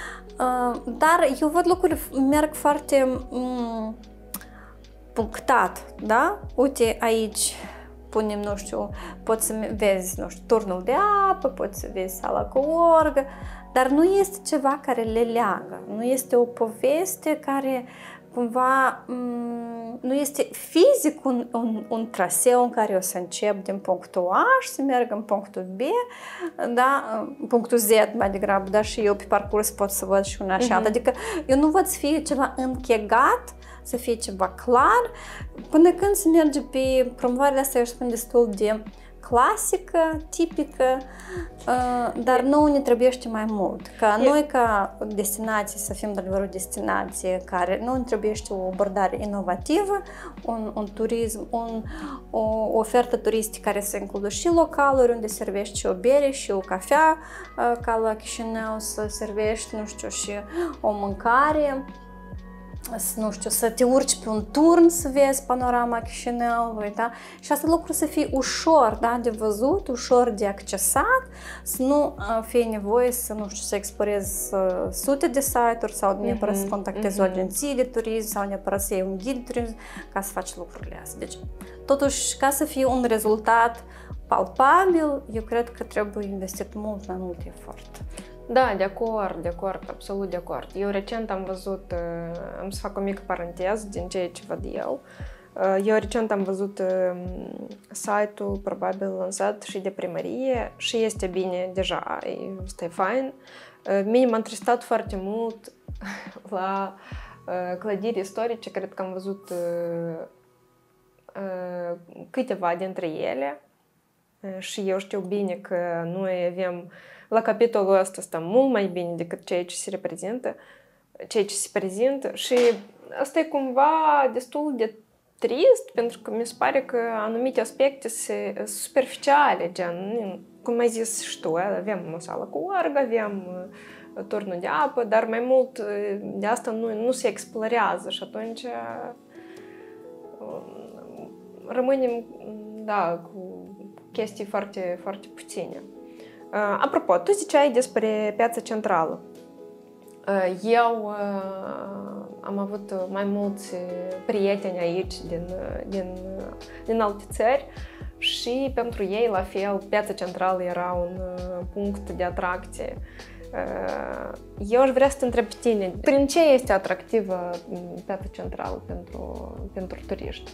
Speaker 1: dar eu văd lucrurile merg foarte m- punctat, da? Uite aici punem, nu știu, poți să vezi, nu știu, turnul de apă, poți să vezi sala cu orgă, dar nu este ceva care le leagă, nu este o poveste care cumva m- nu este fizic un, un, un traseu în care o să încep din punctul A și să merg în punctul B, da, punctul Z mai degrabă, da, și eu pe parcurs pot să văd și una și alta. Uh-huh. Adică eu nu văd să fie ceva închegat, să fie ceva clar, până când se merge pe promovarea asta, eu spun destul de clasică, tipică, dar nouă ne trebuiește mai mult. Ca noi, ca destinație, să fim de adevărat o destinație care nu ne trebuiește o abordare inovativă, un, un turism, un, o ofertă turistică care să includă și localuri unde servești și o bere și o cafea, ca la Chișinău să servești, nu știu, și o mâncare, nu știu, să te urci pe un turn să vezi panorama Chișinăului, da? Și asta lucru să fie ușor, da, de văzut, ușor de accesat, să nu fie nevoie să, nu știu, să explorezi sute de site-uri sau neapărat să contactezi o agenție de turism sau neapărat să iei un ghid de turism ca să faci lucrurile astea. Deci, totuși, ca să fie un rezultat palpabil, eu cred că trebuie investit mult mai mult efort.
Speaker 2: Da, de acord, de acord, absolut de acord. Eu recent am văzut, am să fac o mică paranteză din ceea ce văd eu. Eu recent am văzut site-ul probabil lansat și de primărie și este bine deja, este fain. Mie m-a întristat foarte mult la clădiri istorice, cred că am văzut câteva dintre ele și eu știu bine că noi avem la capitolul ăsta stăm mult mai bine decât ceea ce se reprezintă. ceea ce se prezintă și asta e cumva destul de trist, pentru că mi se pare că anumite aspecte sunt superficiale, gen, cum ai zis și tu, avem o sală cu orgă, avem turnul de apă, dar mai mult de asta nu, nu se explorează și atunci rămânem, da, cu chestii foarte, foarte puține. Apropo, tu ziceai despre Piața Centrală. Eu am avut mai mulți prieteni aici din, din, din alte țări și pentru ei, la fel, Piața Centrală era un punct de atracție. Eu aș vrea să te întreb pe tine, prin ce este atractivă Piața Centrală pentru, pentru turiști?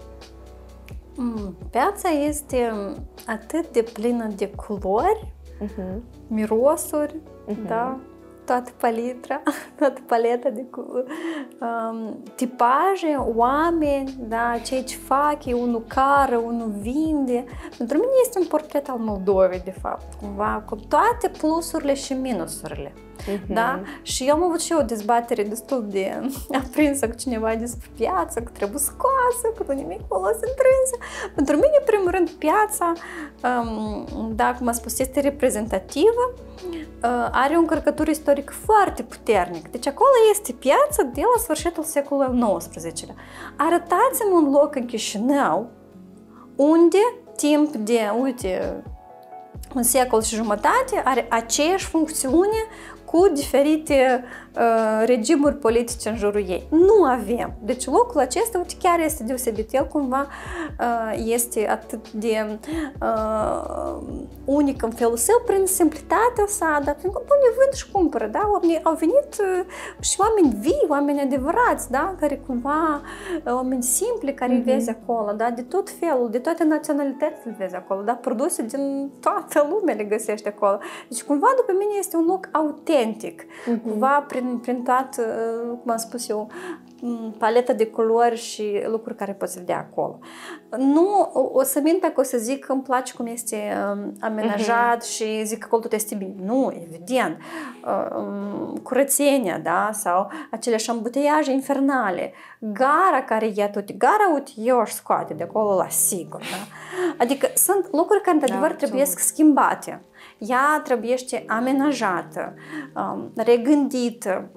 Speaker 1: Piața este atât de plină de culori, uh-huh. mirosuri, uh-huh. da? Toată palitra, toată paleta de um, tipaje, oameni, da, ceea ce fac, e unul cară, unul vinde. Pentru mine este un portret al Moldovei, de fapt, cumva, cu toate plusurile și minusurile. Uh-huh. Da? Și eu am avut și eu o dezbatere destul de aprinsă cu cineva despre piață, că trebuie scoasă, că nu nimic folos întrânsă. Pentru mine, în primul rând, piața, um, da, cum am spus, este reprezentativă, uh, are o încărcătură istorică foarte puternică. Deci acolo este piața de la sfârșitul secolului nouăsprezecelea. Arătați-mi un loc în Chișinău unde timp de, uite, un secol și jumătate are aceeași funcțiune cu diferite uh, regimuri politice în jurul ei. Nu avem. Deci locul acesta, uite, chiar este deosebit. El cumva uh, este atât de uh, unic în felul său, prin simplitatea sa, dar prin cum ne vând și cumpără, da? Oamenii, au venit uh, și oameni vii, oameni adevărați, da? Care cumva, uh, oameni simpli, care mm-hmm. vezi acolo, da? De tot felul, de toate naționalitățile vezi acolo, da? Produse din toată lumea le găsești acolo. Deci cumva, după mine, este un loc autentic. Uh-huh. Cumva prin, prin toată, cum am spus eu, paleta de culori și lucruri care poți vedea acolo. Nu, o, o să mint dacă o să zic că îmi place cum este um, amenajat uh-huh. și zic că acolo tot este bine. Nu, evident. Um, curățenia, da? Sau aceleași ambuteiaje infernale. Gara care ia tot. Gara, uite, eu aș scoate de acolo la sigur. Da? Adică sunt lucruri care, într-adevăr, da, trebuie schimbate. Ea trebuie amenajată, regândită,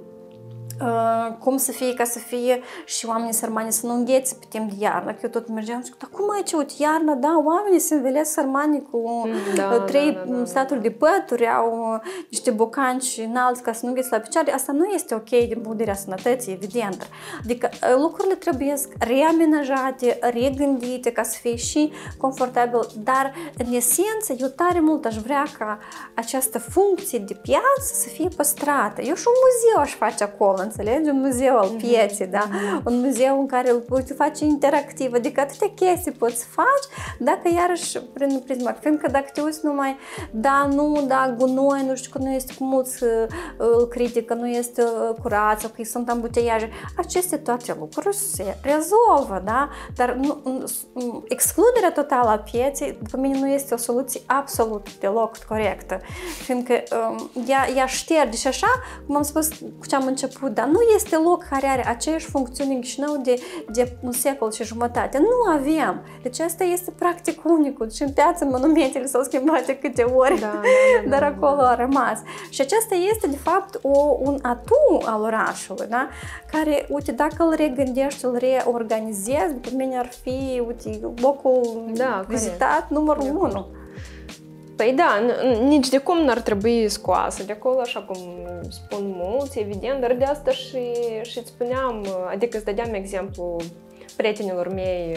Speaker 1: cum să fie, ca să fie și oamenii sărmani să nu înghețe pe timp de iarnă. Că eu tot mergeam și zic, dar cum aici, uite, iarnă, da, oamenii se învelesc sărmani cu da, trei da, da, da, staturi de pături, au niște bocanci înalți ca să nu înghețe la picioare. Asta nu este ok din punct de vedere a sănătății, evident. Adică lucrurile trebuie reamenajate, regândite ca să fie și confortabil, dar în esență eu tare mult aș vrea ca această funcție de piață să fie păstrată. Eu și un muzeu aș face acolo, înțelegi? Un muzeu al pieței, da? Un muzeu în care îl poți face interactiv, adică atâtea chestii poți face, dacă iarăși prin prisma, fiindcă dacă te uiți numai, da, nu, da, gunoi, nu știu că nu este cu mulți îl critică, nu este curat sau că sunt ambuteiaje, aceste toate lucruri se rezolvă, da? Dar nu, excluderea totală a pieței, după mine, nu este o soluție absolut deloc corectă, fiindcă um, ea, ea șterge și așa, cum am spus cu ce am început, dar nu este loc care are aceeași funcțiune în Chișinău de, de un secol și jumătate. Nu avem. Deci asta este practic unicul. Și în piață monumentele s-au schimbat de câte ori, da, da, da, dar acolo da. A rămas. Și aceasta este de fapt o, un atu al orașului, da? Care, uite, dacă îl regândești, îl reorganizezi, după mine ar fi, uite, locul da, vizitat numărul unu.
Speaker 2: Păi da, nici de cum n-ar trebui scoasă de acolo, așa cum spun mulți, evident, dar de asta și, și îți spuneam, adică îți dădeam exemplu prietenilor mei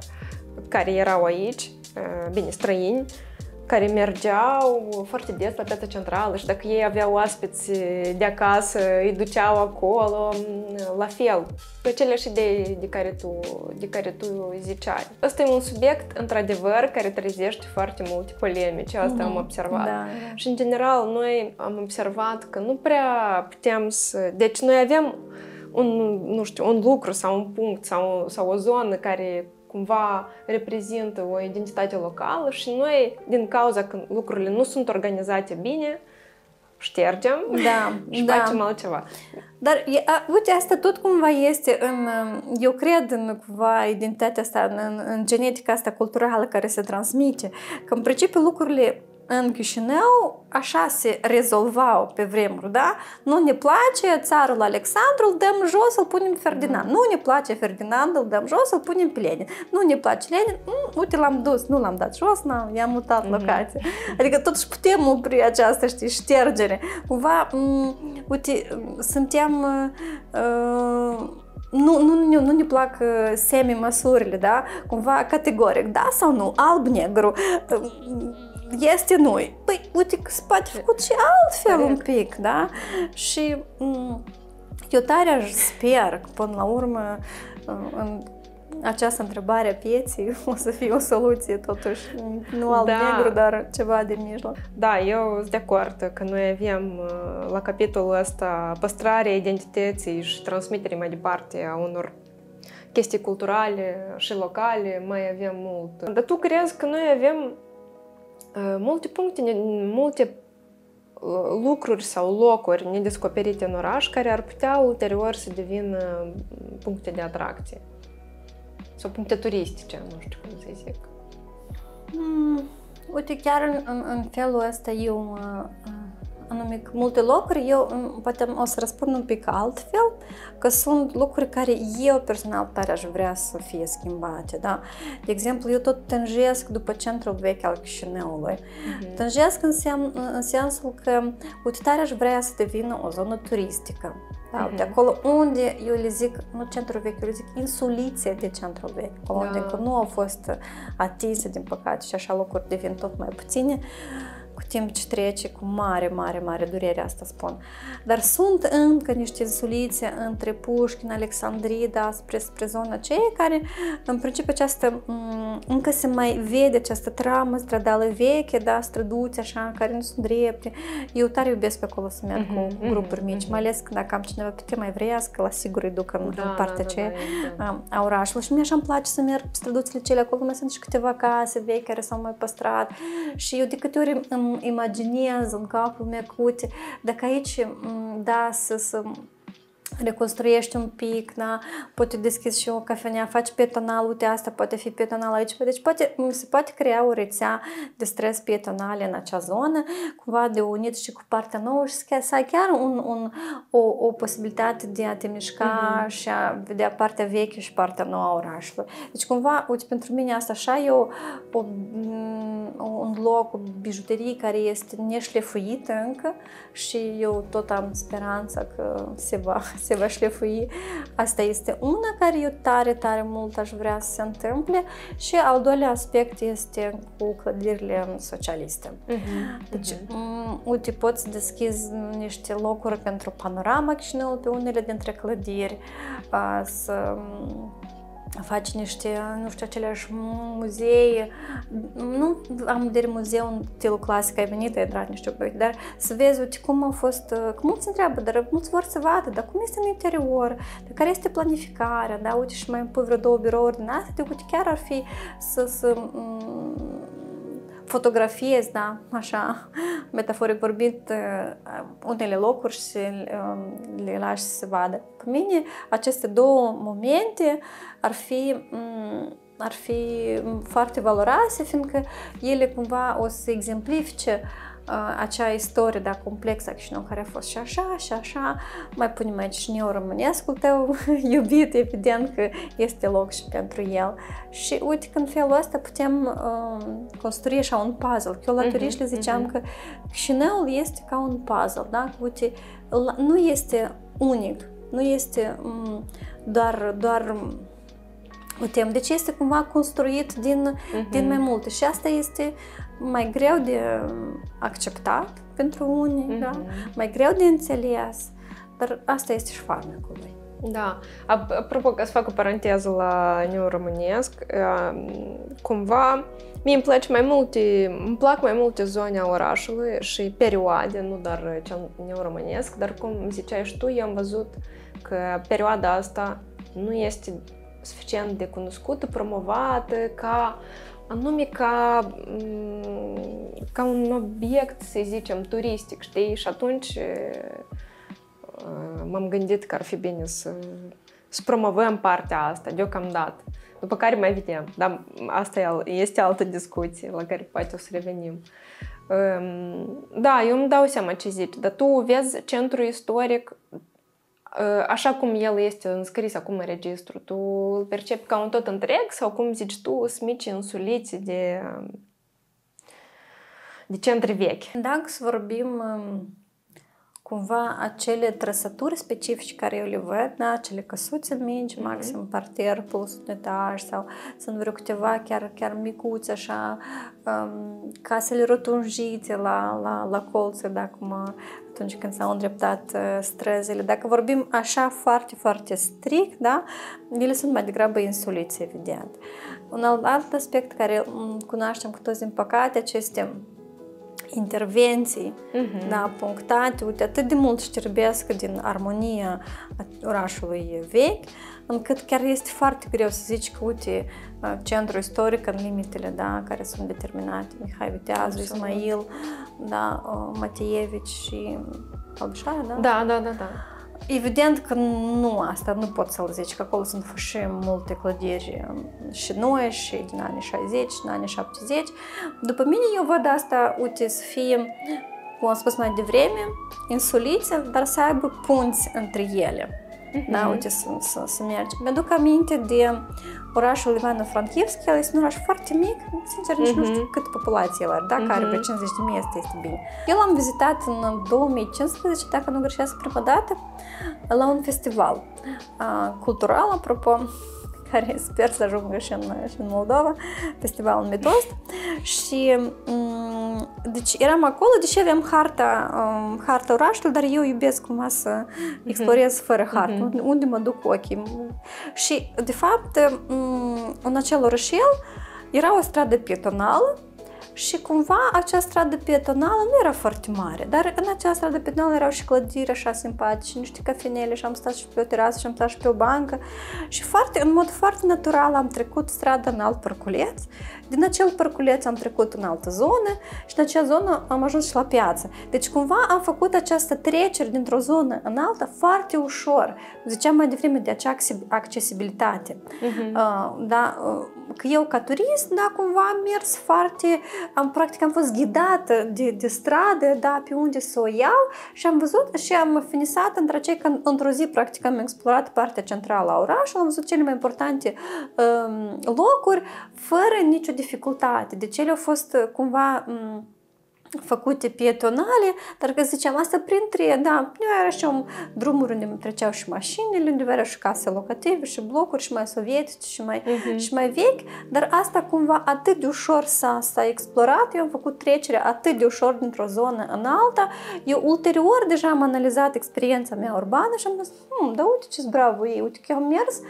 Speaker 2: care erau aici, bine, străini, care mergeau foarte des la Piața Centrală și dacă ei aveau oaspeți de acasă, îi duceau acolo, la fel, pe aceleași idei de care tu, de care tu ziceai. Ăsta e un subiect, într-adevăr, care trezește foarte multe polemici, asta mm-hmm. am observat. Da, da. Și, în general, noi am observat că nu prea putem să... Deci, noi avem un, nu știu, un lucru sau un punct sau, sau o zonă care cumva reprezintă o identitate locală și noi, din cauza că lucrurile nu sunt organizate bine, ștergem
Speaker 1: da,
Speaker 2: și
Speaker 1: da.
Speaker 2: facem altceva.
Speaker 1: Dar, a, uite, asta tot cumva este în, eu cred în cumva identitatea asta, în, în genetica asta culturală care se transmite, că în principiu lucrurile în Chișinău așa se rezolvau pe vremuri, da? Nu ne place țarul Alexandru, îl dăm jos, îl punem Ferdinand. Mm. Nu ne place Ferdinand, îl dăm jos, îl punem pe Lenin. Nu ne place Lenin, mm, uite, l-am dus, nu l-am dat jos, n-am, i-am mutat mm-hmm. locație. Adică totuși putem opri această, știi, ștergere. Cumva, m- uite, suntem... Uh, Nu, nu, nu, nu ne plac semi-măsurile, da? Cumva categoric, da sau nu? Alb-negru. Este noi. Păi, uite că se poate făcut și altfel un pic, da? Și eu tare aș sper că până la urmă în această întrebare a pieții o să fie o soluție totuși, nu alb-negru, da. Dar ceva de mijloc.
Speaker 2: Da, eu sunt de acord că noi avem la capitolul ăsta păstrarea identității și transmiterea mai departe a unor chestii culturale și locale, mai avem mult. Dar tu crezi că noi avem multe puncte, multe lucruri sau locuri nedescoperite în oraș care ar putea ulterior să devină puncte de atracție? Sau puncte turistice, nu știu cum să zic.
Speaker 1: Mm, uite, chiar în, în, în felul ăsta eu, anume, multe locuri, eu poate o să răspund un pic altfel, că sunt lucruri care eu personal tare aș vrea să fie schimbate, da? De exemplu, eu tot tânjesc după centrul vechi al Chișinăului. Mm-hmm. Tânjesc în, sem- în sensul că, uite, tare aș vrea să devină o zonă turistică. Da, de acolo unde eu le zic, nu centrul vechi, eu le zic insulițe de centrul vechi, acolo da. Unde nu au fost atinse, din păcate, și așa locuri devin tot mai puține, cu timp ce trece, cu mare, mare, mare durere, asta spun. Dar sunt încă niște insulițe între Pușkin, Alexandrie, da, spre, spre zona aceea, care, în principiu, această, încă se mai vede această tramă stradală veche, da, străduți, așa, care nu sunt drepte. Eu tare iubesc pe acolo să merg mm-hmm, cu grupuri mici, mm-hmm. mai ales că dacă am cineva pe tema evreiască, la sigur îi duc în, da, în partea da, aceea da, da, a orașului. Și mie așa îmi place să merg pe străduțile cele, acolo mai sunt și câteva case vechi care s-au mai păstrat. Și eu de câte ori îmi imaginez în capul meu că, uite, dacă aici, da, să, să reconstruiești un pic, da, poate deschizi și o cafenea, faci pietonal, uite, asta poate fi pietonal aici, deci poate, se poate crea o rețea de stres pietonale în acea zonă, cumva de unit și cu partea nouă și să ai chiar un, un, o, o posibilitate de a te mișca mm-hmm. și a vedea partea veche și partea nouă a orașului. Deci cumva, uite, pentru mine asta așa e o, o, un loc, o bijuterie care este neșlefuită încă și eu tot am speranța că se va se va șlefui. Asta este una care eu tare, tare mult aș vrea să se întâmple și al doilea aspect este cu clădirile socialiste. Uh-huh, deci, uh-huh. uite, poți deschizi niște locuri pentru panorama Chișinăului pe unele dintre clădiri, să faci niște, nu știu, aceleași muzei, nu am de muzeu în stilul clasic, ai venit, ai intrat, nu știu, dar să vezi, uite, cum a fost, că mulți întreabă, dar mulți vor să vadă, dar cum este în interior, de care este planificarea, da, uite, și mai pui vreo două birouri din astea, de uite, chiar ar fi să, să fotografiezi, da, așa, metaforic vorbit, unele locuri și le lași să se vadă. Pe mine, aceste două momente ar fi, ar fi foarte valoroase, fiindcă ele cumva o să exemplifice acea istorie, da, complexă a Chișinău, care a fost și așa, și așa. Mai punem aici și neoromânescul tău iubit, evident că este loc și pentru el. Și uite că în felul ăsta putem uh, construi așa un puzzle. Că eu la turiști le ziceam uh-huh. că Chișinăul este ca un puzzle, da? Uite, nu este unic, nu este um, doar, doar uite, deci este cumva construit din, uh-huh. din mai multe și asta este mai greu de acceptat pentru unii, mm-hmm. da? Mai greu de înțeles, dar asta este și farmecul lui.
Speaker 2: Da. Apropo, ca să fac o paranteză la neoromânesc, cumva mie îmi place mai multe, îmi plac mai multe zone a orașului și perioade, nu doar cel neoromânesc, dar cum ziceai și tu, eu am văzut că perioada asta nu este suficient de cunoscută, promovată, ca anume ca, ca un obiect, să zicem, turistic, știi? Și atunci m-am gândit că ar fi bine să, să promovăm partea asta deocamdată. După care mai vedem. Dar asta este altă discuție la care poate o să revenim. Da, eu îmi dau seama ce zici, dar tu vezi centrul istoric așa cum el este înscris acum în registru. Tu îl percepi ca un tot întreg sau, cum zici tu, sunt mici insulițe de, de centri vechi?
Speaker 1: Dacă să vorbim cumva acele trăsături specifice care eu le văd, da, acele căsuțe mici, mm-hmm. maxim parter, plus un etaj sau sunt vreo câteva chiar, chiar micuțe așa, um, casele rotunjite la, la, la colțe, da, cum atunci când s-au îndreptat uh, străzile. Dacă vorbim așa foarte, foarte strict, da, ele sunt mai degrabă insulițe, evident. Un alt, alt aspect care cunoaștem cu toți, din păcate, aceste intervenții, uh-huh. da, punctate, uite, atât de mult știrbesc din armonia orașului vechi, încât chiar este foarte greu să zici că, uite, centrul istoric în limitele, da, care sunt determinate, Mihai Viteazu, Ismail, da, Matievici și Albișoara, da?
Speaker 2: Da, da, da, da.
Speaker 1: Evident că nu asta, nu pot să-l zici, că acolo sunt și multe clădiri și noi, și din anii șaizeci, și din anii șaptezeci. După mine, eu văd asta, uite, să fie, cum am spus mai devreme, insulițe, dar să aibă punți între ele. Uh-huh. Da, uite, să, să, să mergi. Mi-aduc aminte de orașul Ivano-Frankivsk, el este un oraș foarte mic, sincer, nici uh-huh. nu știu cât populație el are, da, uh-huh. care vreo cincizeci de mii, este, este bine. Eu l-am vizitat în două mii cincisprezece, dacă nu greșesc, prima dată, la un festival uh, cultural, apropo, care sper să ajungă și în, și în Moldova, festivalul Metost. Și um, deci eram acolo, deși aveam harta, um, harta orașului, dar eu iubesc cumva să explorez fără hartă, uh-huh. unde mă duc ochii. Și, de fapt, um, în acel orășel era o stradă pietonală și cumva acea stradă pietonală nu era foarte mare, dar în acea stradă pietonală erau și clădiri așa simpatice, niște cafenele și am stat și pe o terasă și am stat și pe o bancă și foarte, în mod foarte natural am trecut strada în alt parculeț, din acel parculeț am trecut în altă zonă și în acea zonă am ajuns și la piață. Deci cumva am făcut această trecere dintr-o zonă în alta foarte ușor. Ziceam mai devreme de acea accesibilitate. Uh-huh. Uh, da, uh, că eu ca turist, da, cumva am mers foarte, am practic am fost ghidată de, de stradă, da, pe unde să o iau și am văzut și am finisat între cei că într-o zi practic am explorat partea centrală a orașului, am văzut cele mai importante um, locuri fără nicio dificultate. Deci ele au fost cumva um, făcute pietonale, dar că ziceam, asta printre, da, nu era și un drumuri unde treceau și mașinile, unde erau și case locative și blocuri și mai sovietice și mai, uh-huh. și mai vechi, dar asta cumva atât de ușor s-a, s-a explorat, eu am făcut trecerea atât de ușor dintr-o zonă în alta, eu ulterior deja am analizat experiența mea urbană și am zis, hm, da uite ce-s bravo ei, uite că am mers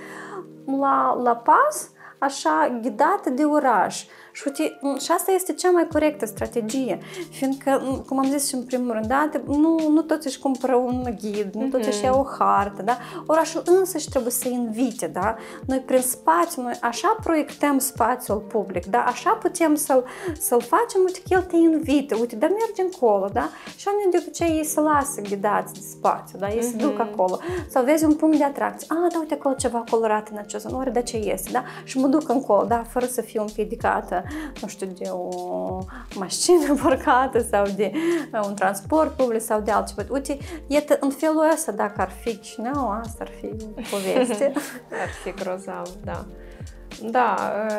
Speaker 1: la, la pas, așa, ghidată de oraș. Și, uite, și asta este cea mai corectă strategie, fiindcă, cum am zis și în primul rând, da, nu, nu toți își cumpără un ghid, nu toți își iau o hartă, da? Orașul însăși trebuie să invite, da? Noi prin spațiu, noi așa proiectăm spațiul public, da? Așa putem să-l, să-l facem, uite, că el te invită, uite, da, mergi încolo, da? Și oamenii de obicei ei se lasă ghidați de spațiu, da? Ei se duc acolo, sau vezi un punct de atracție, a, da, uite acolo ceva colorat în acea zonă, ori de ce este, da? Și mă duc încolo, da? Fără să fiu împiedicată, nu știu, de o mașină parcată sau de un transport public sau de altceva. Uite, iată, în felul ăsta, dacă ar fi Chișinău, asta ar fi poveste.
Speaker 2: Ar fi grozav, da. Da,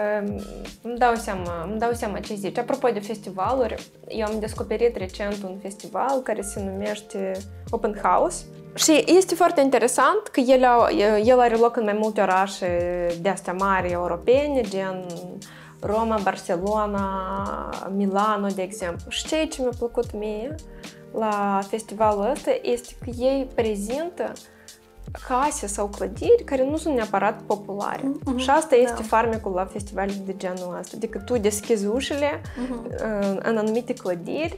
Speaker 2: îmi dau seama, îmi dau seama ce zici. Apropo de festivaluri, eu am descoperit recent un festival care se numește Open House. Și este foarte interesant că el, el are loc în mai multe orașe de-astea mari europene, gen Roma, Barcelona, Milano, de exemplu. Și ceea ce mi-a plăcut mie la festivalul ăsta este că ei prezintă case sau clădiri care nu sunt neapărat populare. Uh-huh. Și asta este da. farmecul la festivalul de genul ăsta. Adică tu deschizi ușile uh-huh. în, în anumite clădiri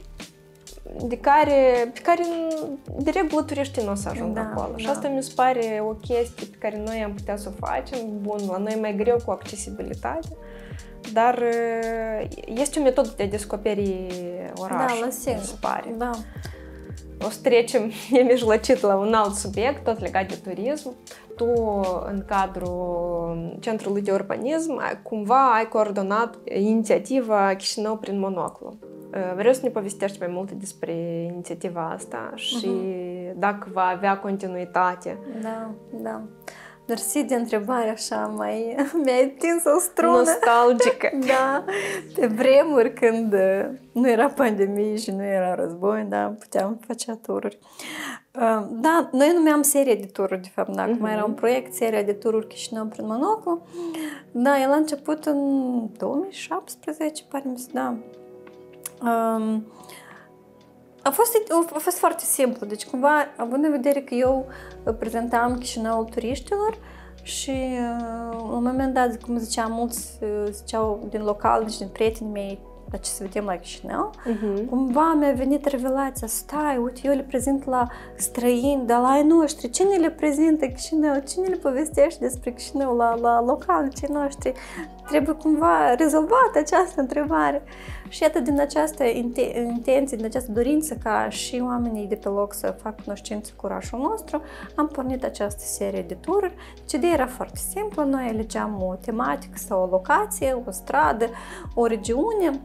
Speaker 2: de care, pe care de regulă turiștii nu o să ajungă da, acolo. Da. Și asta mi se pare o chestie pe care noi am putea să o facem. Bun, la noi e mai greu cu accesibilitatea, dar este o metodă de a descoperi orașul,
Speaker 1: da, la sigur.
Speaker 2: mi se pare.
Speaker 1: Da.
Speaker 2: O să trecem nemijlocit la un alt subiect, tot legat de turism. Tu, în cadrul Centrului de Urbanism, cumva ai coordonat inițiativa Chișinău prin monoclu. Vreau să ne povestești mai multe despre inițiativa asta și uh-huh. dacă va avea continuitate.
Speaker 1: Da, da. Mersi de întrebare așa, mai mi-ai întins o strună.
Speaker 2: Nostalgică.
Speaker 1: Da, pe vremuri când nu era pandemie și nu era război, da, puteam face tururi. Da, noi numeam serie de tururi, de fapt, da, cum uh-huh. era un proiect, seria de tururi Chișinău prin monoclu. Da, el a început în două mii șaptesprezece, pare mi se, da. Um, A fost, a fost foarte simplu, deci cumva, având în vedere că eu prezentam Chișinăul turiștilor și la un moment dat, cum ziceam, mulți ziceau din local, deci din prietenii mei, la ce să vedem la Chișinău, uh-huh. cumva mi-a venit revelația, stai, uite, eu le prezint la străini, dar la ai noștri, cine le prezintă Chișinău, cine le povestește despre Chișinău la, la local, cei noștri, trebuie cumva rezolvată această întrebare. Și iată, din această intenție, din această dorință ca și oamenii de pe loc să facă cunoștință cu orașul nostru, am pornit această serie de tururi. Deci ideea era foarte simplă, noi alegeam o tematică sau o locație, o stradă, o regiune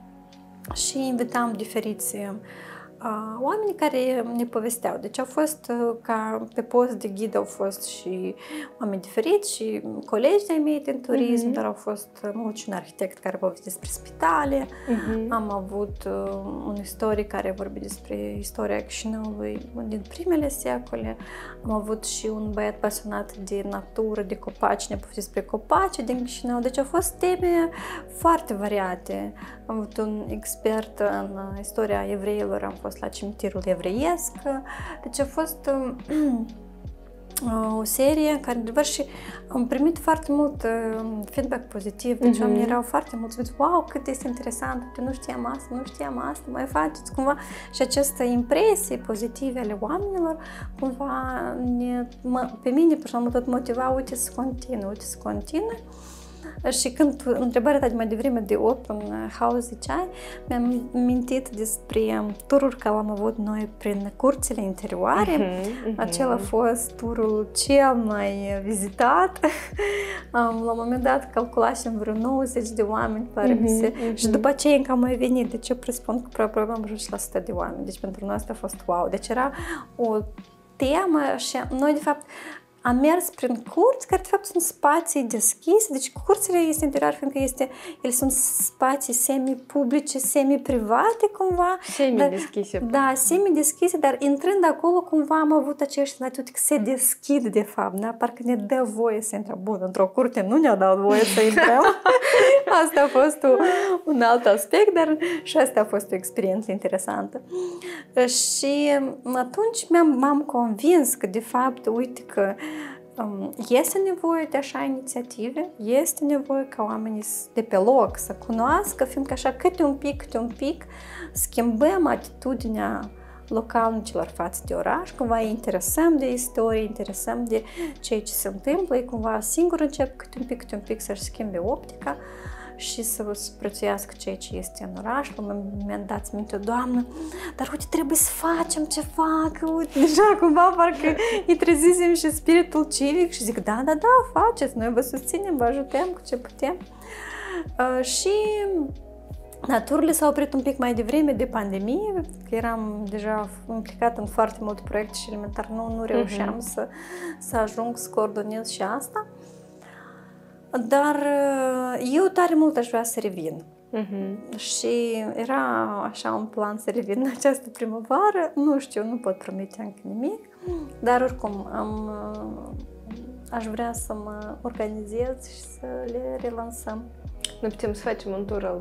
Speaker 1: și invitam diferiți uh, oameni care ne povesteau. Deci au fost, uh, ca pe post de ghid au fost și oameni diferiți și colegi de-ai mei din turism, uh-huh. dar au fost mult și un arhitect care povestea despre spitale. Uh-huh. Am avut uh, un istoric care vorbi despre istoria Chișinăului din primele secole. Am avut și un băiat pasionat de natură, de copaci, ne povestea despre copaci din Chișinău. Deci au fost teme foarte variate. Am avut un expert în istoria evreilor, am fost la cimitirul evreiesc. Deci a fost um, o serie în care, într-adevăr, și am primit foarte mult uh, feedback pozitiv. Deci uh-huh. oamenii erau foarte mulțumiți. Wow, cât este interesant! Eu nu știam asta, nu știam asta, mai faceți cumva. Și aceste impresii pozitive ale oamenilor, cumva, ne, mă, pe mine, personal, mă tot motiva, uite să continui, uite să continui. Și când întrebarea ta de mai devreme de open house ziceai, mi-am mintit despre turul care l-am avut noi prin curțile interioare. Uh-huh, uh-huh. Acela a fost turul cel mai vizitat. La un moment dat calculasem vreo nouăzeci de oameni, pare uh-huh, se... uh-huh. Și după aceea încă am mai venit. Deci eu presupun că probabil am ajuns la o sută de oameni. Deci pentru noi asta a fost wow. Deci era o temă și noi de fapt am mers prin curți, care de fapt sunt spații deschise, deci curțile este interior, fiindcă este, ele sunt spații semi-publice, semi-private cumva.
Speaker 2: Semi-deschise.
Speaker 1: Dar, da, semi-deschise, dar intrând acolo cumva am avut acești senzații că se deschid de fapt, da? Parcă ne dă voie să intrăm. Bun, într-o curte nu ne-a dat voie să intrăm. Asta a fost un, un alt aspect, dar și asta a fost o experiență interesantă. Și atunci m-am convins că de fapt, uite că este nevoie de așa inițiative, este nevoie ca oamenii de pe loc să cunoască, fiindcă așa câte un pic, câte un pic schimbăm atitudinea localnicilor față de oraș, cumva îi interesăm de istorie, interesăm de ceea ce se întâmplă, ei cumva singur încep câte un pic, câte un pic să-și schimbe optica și să prețuiască ceea ce este în oraș. La un moment dat minte, Doamnă, dar uite, trebuie să facem ceva, că uite, deja cumva parcă îi trezisem și spiritul civic și zic, da, da, da, faceți, noi vă susținem, vă ajutăm cu ce putem. Uh, și naturile s-au oprit un pic mai devreme de pandemie, că eram deja implicat în foarte multe proiecte și elementar nu, nu reușeam uh-huh. să, să ajung să coordonez și asta. Dar eu tare mult aș vrea să revin. Uh-huh. Și era așa un plan să revin în această primăvară. Nu știu, nu pot promite încă nimic, dar oricum am, aș vrea să mă organizez și să le relansăm.
Speaker 2: Noi putem să facem un tur al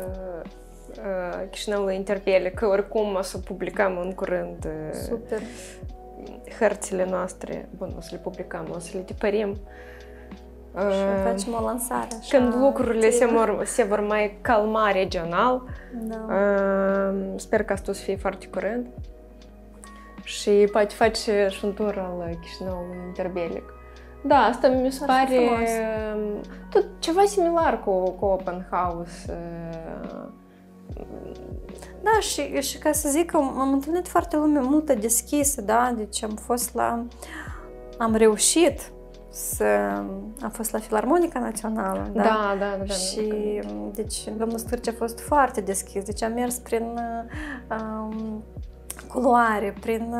Speaker 2: uh, Chișinăului Interpele, că oricum o să publicăm în curând uh,
Speaker 1: Super.
Speaker 2: hărțile noastre. Bun, o să le publicăm, o să le tipărim.
Speaker 1: Și facem o lansare. Așa,
Speaker 2: când lucrurile se vor, se vor mai calma regional,
Speaker 1: da.
Speaker 2: uh, sper că asta o să fie foarte curând. Și poate face și un tur al Chișinăului Interbelic. Da, asta mi se pare tot ceva similar cu, cu open house.
Speaker 1: Da, și, și ca să zic că am întâlnit foarte lume multă deschisă, da, deci am fost la, am reușit să, am fost la Filarmonica Națională, da,
Speaker 2: da, da, da, da
Speaker 1: și da. Deci domnul Stârce a fost foarte deschis, deci am mers prin um, culoare, prin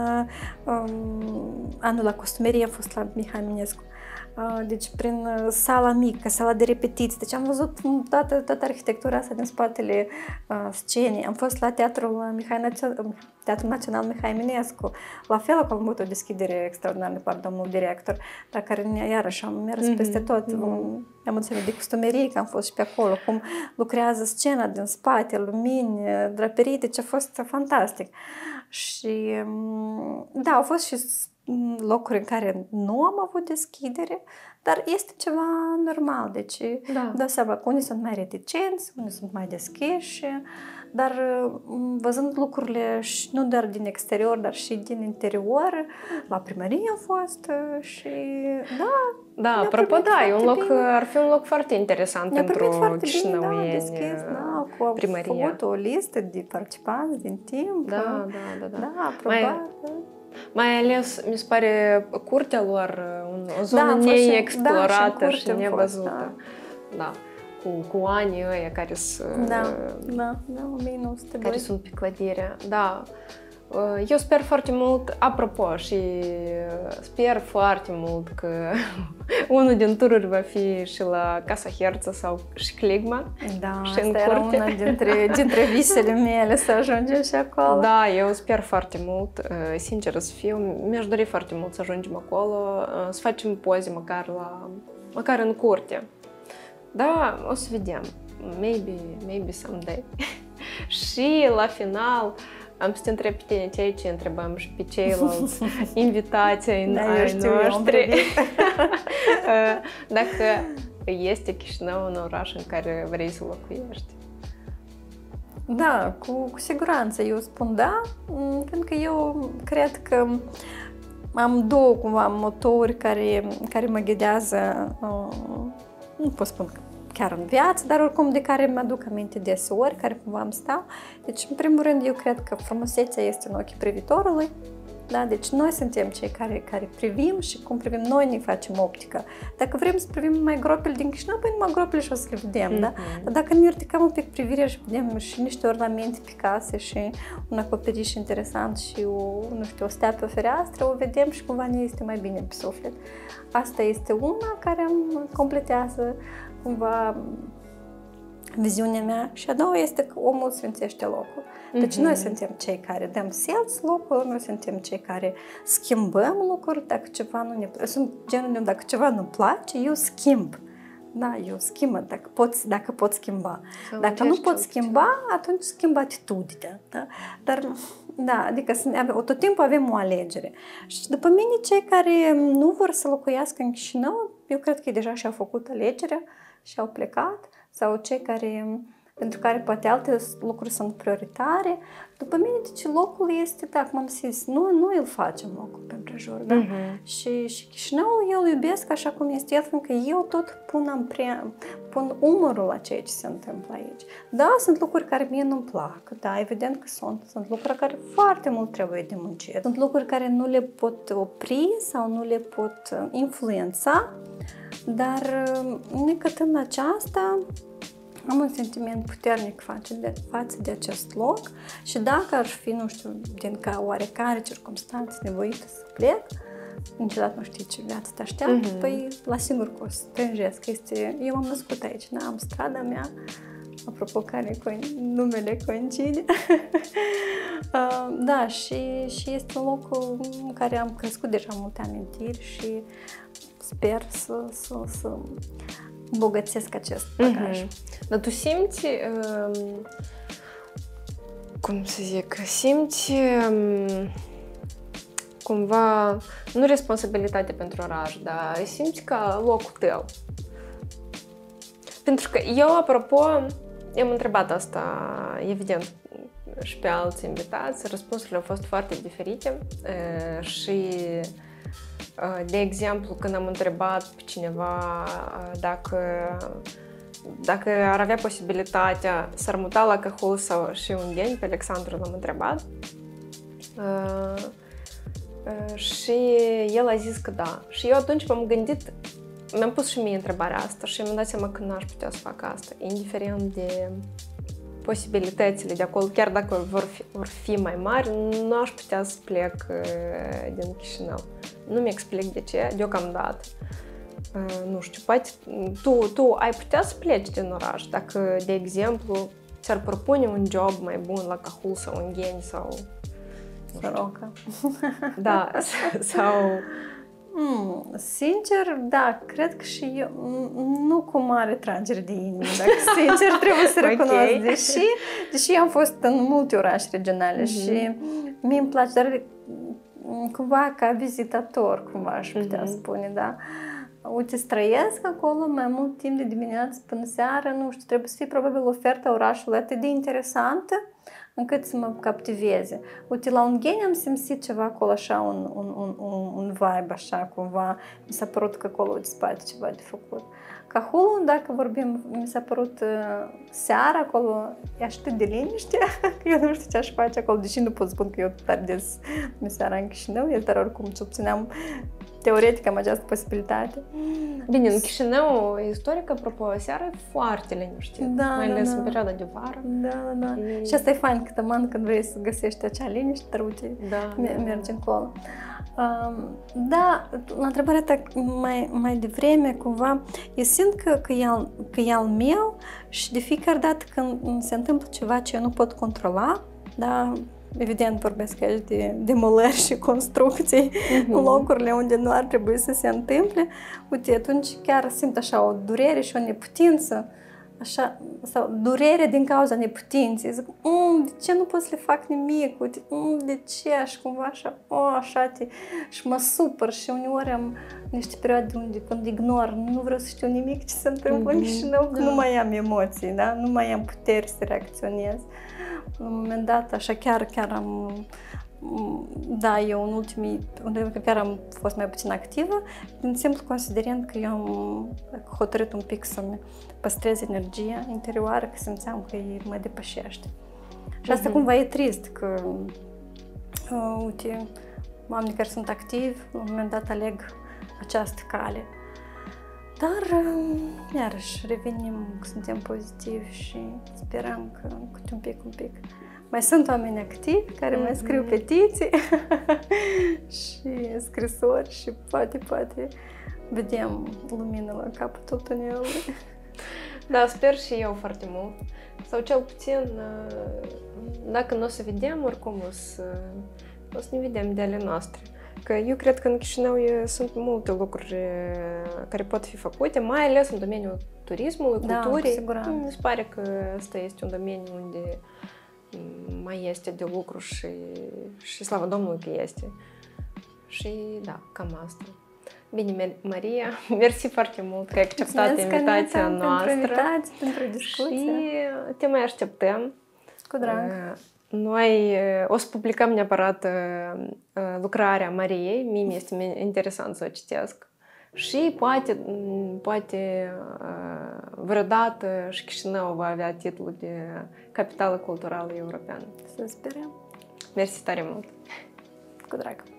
Speaker 1: um, anul la costumerie am fost la Mihai Minescu. Deci prin sala mică, sala de repetiții, deci am văzut toată, toată arhitectura asta din spatele uh, scenei. Am fost la Teatrul, Mihai Național, Teatrul Național Mihai Minescu, la fel am avut o deschidere extraordinară de partea domnul director, dar care iarăși am mers mm-hmm. peste tot. Mm-hmm. Am înțeles de costumerie, că am fost și pe acolo, cum lucrează scena din spate, lumini, draperii, deci a fost fantastic. Și da, au fost și locuri în care nu am avut deschidere, dar este ceva normal, deci da. Dau seama că unii sunt mai reticenți, unii sunt mai deschiși, dar văzând lucrurile și nu doar din exterior, dar și din interior, la primărie am fost și da.
Speaker 2: Da, apropo, da, e un loc, ar fi un loc foarte interesant pentru chișinăuieni,
Speaker 1: da, deschis, da, cu
Speaker 2: primăria.
Speaker 1: Am făcut o listă de participanți din timp.
Speaker 2: Da, da, da. Da,
Speaker 1: da aprobat.
Speaker 2: Mai... Mai ales, mi se pare, curtea lor, o zonă da, neexplorată da, și, și nevăzută. Da. Da. Cu, cu anii ăia care sunt
Speaker 1: da, da, da, o mie nouă sute doi.
Speaker 2: Care sunt pe clădire. Da. Eu sper foarte mult, apropo, și sper foarte mult că unul din tururi va fi și la Casa Herță sau și Cligma.
Speaker 1: Da,
Speaker 2: și
Speaker 1: asta era una dintre, dintre visele mele să ajungem și acolo.
Speaker 2: Da, eu sper foarte mult, sincer să fiu, mi-aș dori foarte mult să ajungem acolo, să facem poze măcar, la, măcar în curte. Da, o să vedem, maybe, maybe someday. Și la final am să te întreb pe tine ceea ce întrebăm și pe ceilalți invitații ai noștri. Dacă este Chișinău un oraș în care vrei să locuiești.
Speaker 1: Da, cu, cu siguranță eu spun da, pentru că eu cred că am două cumva motouri care, care mă ghidează, nu pot spun că chiar în viață, dar oricum de care mă aduc aminte deseori, care cumva îmi stau. Deci, în primul rând, eu cred că frumusețea este în ochii privitorului. Da? Deci noi suntem cei care, care privim și cum privim noi ne facem optică. Dacă vrem să privim mai gropile din Chișinău, păi numai gropile și o să le vedem. Mm-hmm. Da? Dar dacă ne ridicăm un pic privirea și vedem și niște ornamente pe case și un acoperiș interesant și o, nu știu, o stea pe o fereastră, o vedem și cumva ne este mai bine pe suflet. Asta este una care îmi completează cumva viziunea mea și a doua este că omul sfințește locul. Deci mm-hmm. noi suntem cei care dăm sens locul, noi suntem cei care schimbăm lucruri dacă ceva nu ne place. Sunt genul de dacă ceva nu place, eu schimb. Da, eu schimbă dacă pot, dacă pot schimba. Sau dacă nu pot schimba, atunci schimb atitudinea. Da? Dar, da, adică tot timpul avem o alegere. Și după mine, cei care nu vor să locuiască în Chișinău, eu cred că deja și-au făcut alegerea și au plecat, sau cei care, pentru care poate alte lucruri sunt prioritare. După mine, deci locul este, da, cum am zis, nu, noi îl facem locul pe împrejur, da? Uh-huh. Și, și Chișinăul eu îl iubesc așa cum este el, pentru că eu tot pun, ampre, pun umărul la ceea ce se întâmplă aici. Da, sunt lucruri care mie nu-mi plac, da, evident că sunt. Sunt lucruri care foarte mult trebuie de muncit. Sunt lucruri care nu le pot opri sau nu le pot influența, dar necătând aceasta, am un sentiment puternic față de, față de acest loc și dacă aș fi, nu știu, din ca oarecare circumstanțe nevoită să plec, niciodată nu știi ce viață te așteaptă, mm-hmm. păi la sigur că o să tânjesc. Este, eu m-am născut aici, da, am strada mea, apropo care numele coincide. Da, și, și este un loc în care am crescut deja multe amintiri și sper să, să, să îmbogățesc acest bagaj.
Speaker 2: Mm-hmm. Dar tu simți, um, cum să zic, simți um, cumva, nu responsabilitate pentru oraș, dar simți ca locul tău. Pentru că eu, apropo, i-am întrebat asta, evident, și pe alți invitați, răspunsurile au fost foarte diferite uh, și De exemplu, când am întrebat pe cineva dacă, dacă ar avea posibilitatea să ar muta la Cahul sau și Ungheni, pe Alexandru l-am întrebat. Și el a zis că da. Și eu atunci m-am gândit, mi-am pus și mie întrebarea asta și mi-am dat seama că n-aș putea să fac asta, indiferent de posibilitățile de acolo, chiar dacă vor fi, vor fi mai mari, nu aș putea să plec uh, din Chișinău. Nu mi-explic de ce, deocamdată. Uh, nu știu, poate tu, tu ai putea să pleci din oraș dacă, de exemplu, ți-ar propune un job mai bun la Cahul sau Ungheni sau...
Speaker 1: Soroca.
Speaker 2: Da, sau...
Speaker 1: Mm, sincer, da, cred că și eu, nu cu mare tragere de inimă, dacă sincer trebuie să recunosc, okay. deși, deși am fost în multe orașe regionale mm-hmm. și mie îmi place, dar cumva ca vizitator, cumva aș putea mm-hmm. spune, da. Uite, străiesc acolo mai mult timp de dimineață până seara, nu știu, trebuie să fie probabil oferta orașului atât de interesantă încât să mă captiveze. Uite, la Ungheni am simțit ceva acolo, așa, un, un, un, un vibe, așa, cumva. Mi s-a părut că acolo de spate ceva de făcut. Cahul, dacă vorbim, mi s-a părut uh, seara acolo, e atât de liniște, că eu nu știu ce aș face acolo, deși nu pot spun că eu tare des mi seara în Chișinău, eu dar oricum ce obțineam teoretic am această posibilitate.
Speaker 2: Bine, în Chișinău, istoric, apropo, seara e foarte liniștit,
Speaker 1: da,
Speaker 2: mai ales
Speaker 1: da,
Speaker 2: în perioada de vară.
Speaker 1: Da, da, da. E... Și asta e fain, că tăman când vrei să găsești acea liniște, dar uite,
Speaker 2: da,
Speaker 1: mergi încolo. Um, da, la întrebarea ta mai, mai devreme, cumva, eu simt că, că, e al, că e al meu și de fiecare dată când se întâmplă ceva ce eu nu pot controla, da, evident vorbesc aici de demolări și construcții uh-huh. în locurile unde nu ar trebui să se întâmple. Uite, atunci chiar simt așa o durere și o neputință, așa, sau durere din cauza neputinței. Zic, mm, de ce nu pot să le fac nimic? Uite, mm, de ce? Și cumva așa, o, așa te... Și mă supăr și uneori am niște perioade unde când ignor, nu vreau să știu nimic ce se întâmplă uh-huh. în Chișinău, că da. nu mai am emoții, da? Nu mai am puteri să reacționez. La un moment dat, așa, chiar, chiar am, da, eu în ultimii, unde chiar am fost mai puțin activă, din simplu considerând că eu am hotărât un pic să-mi păstrez energia interioară, că simțeam că mă depășește. Și asta uh-huh. cumva e trist, că, uh, uite, oamenii care sunt activi, la un moment dat aleg această cale. Dar, iarăși, revenim, suntem pozitivi și sperăm că câte un pic, un pic. Mai sunt oameni activi care mm-hmm. mai scriu petiții și scrisori și poate, poate vedem lumină la capătul tunelului.
Speaker 2: Da, sper și eu foarte mult. Sau cel puțin, dacă nu o să vedem, oricum o să, o să ne vedem de ale noastre. Că eu cred că în Chișinău sunt multe lucruri care pot fi făcute, mai ales în domeniul turismului, culturii.
Speaker 1: Da,
Speaker 2: mi se pare că ăsta este un domeniu unde mai este de lucru și, și slavă Domnului că este. Și da, cam asta. Bine, Maria, mersi foarte mult că ai acceptat invitația noastră.
Speaker 1: Pentru invitație, pentru discuție.
Speaker 2: Și te mai așteptăm.
Speaker 1: Cu drag.
Speaker 2: Noi o să publicăm neapărat lucrarea Mariei, mie mi-este interesant să o citesc. Și poate, poate vreodată și Chișinău va avea titlul de capitală culturală europeană.
Speaker 1: Să sperăm.
Speaker 2: Mersi tare mult!
Speaker 1: Cu drag!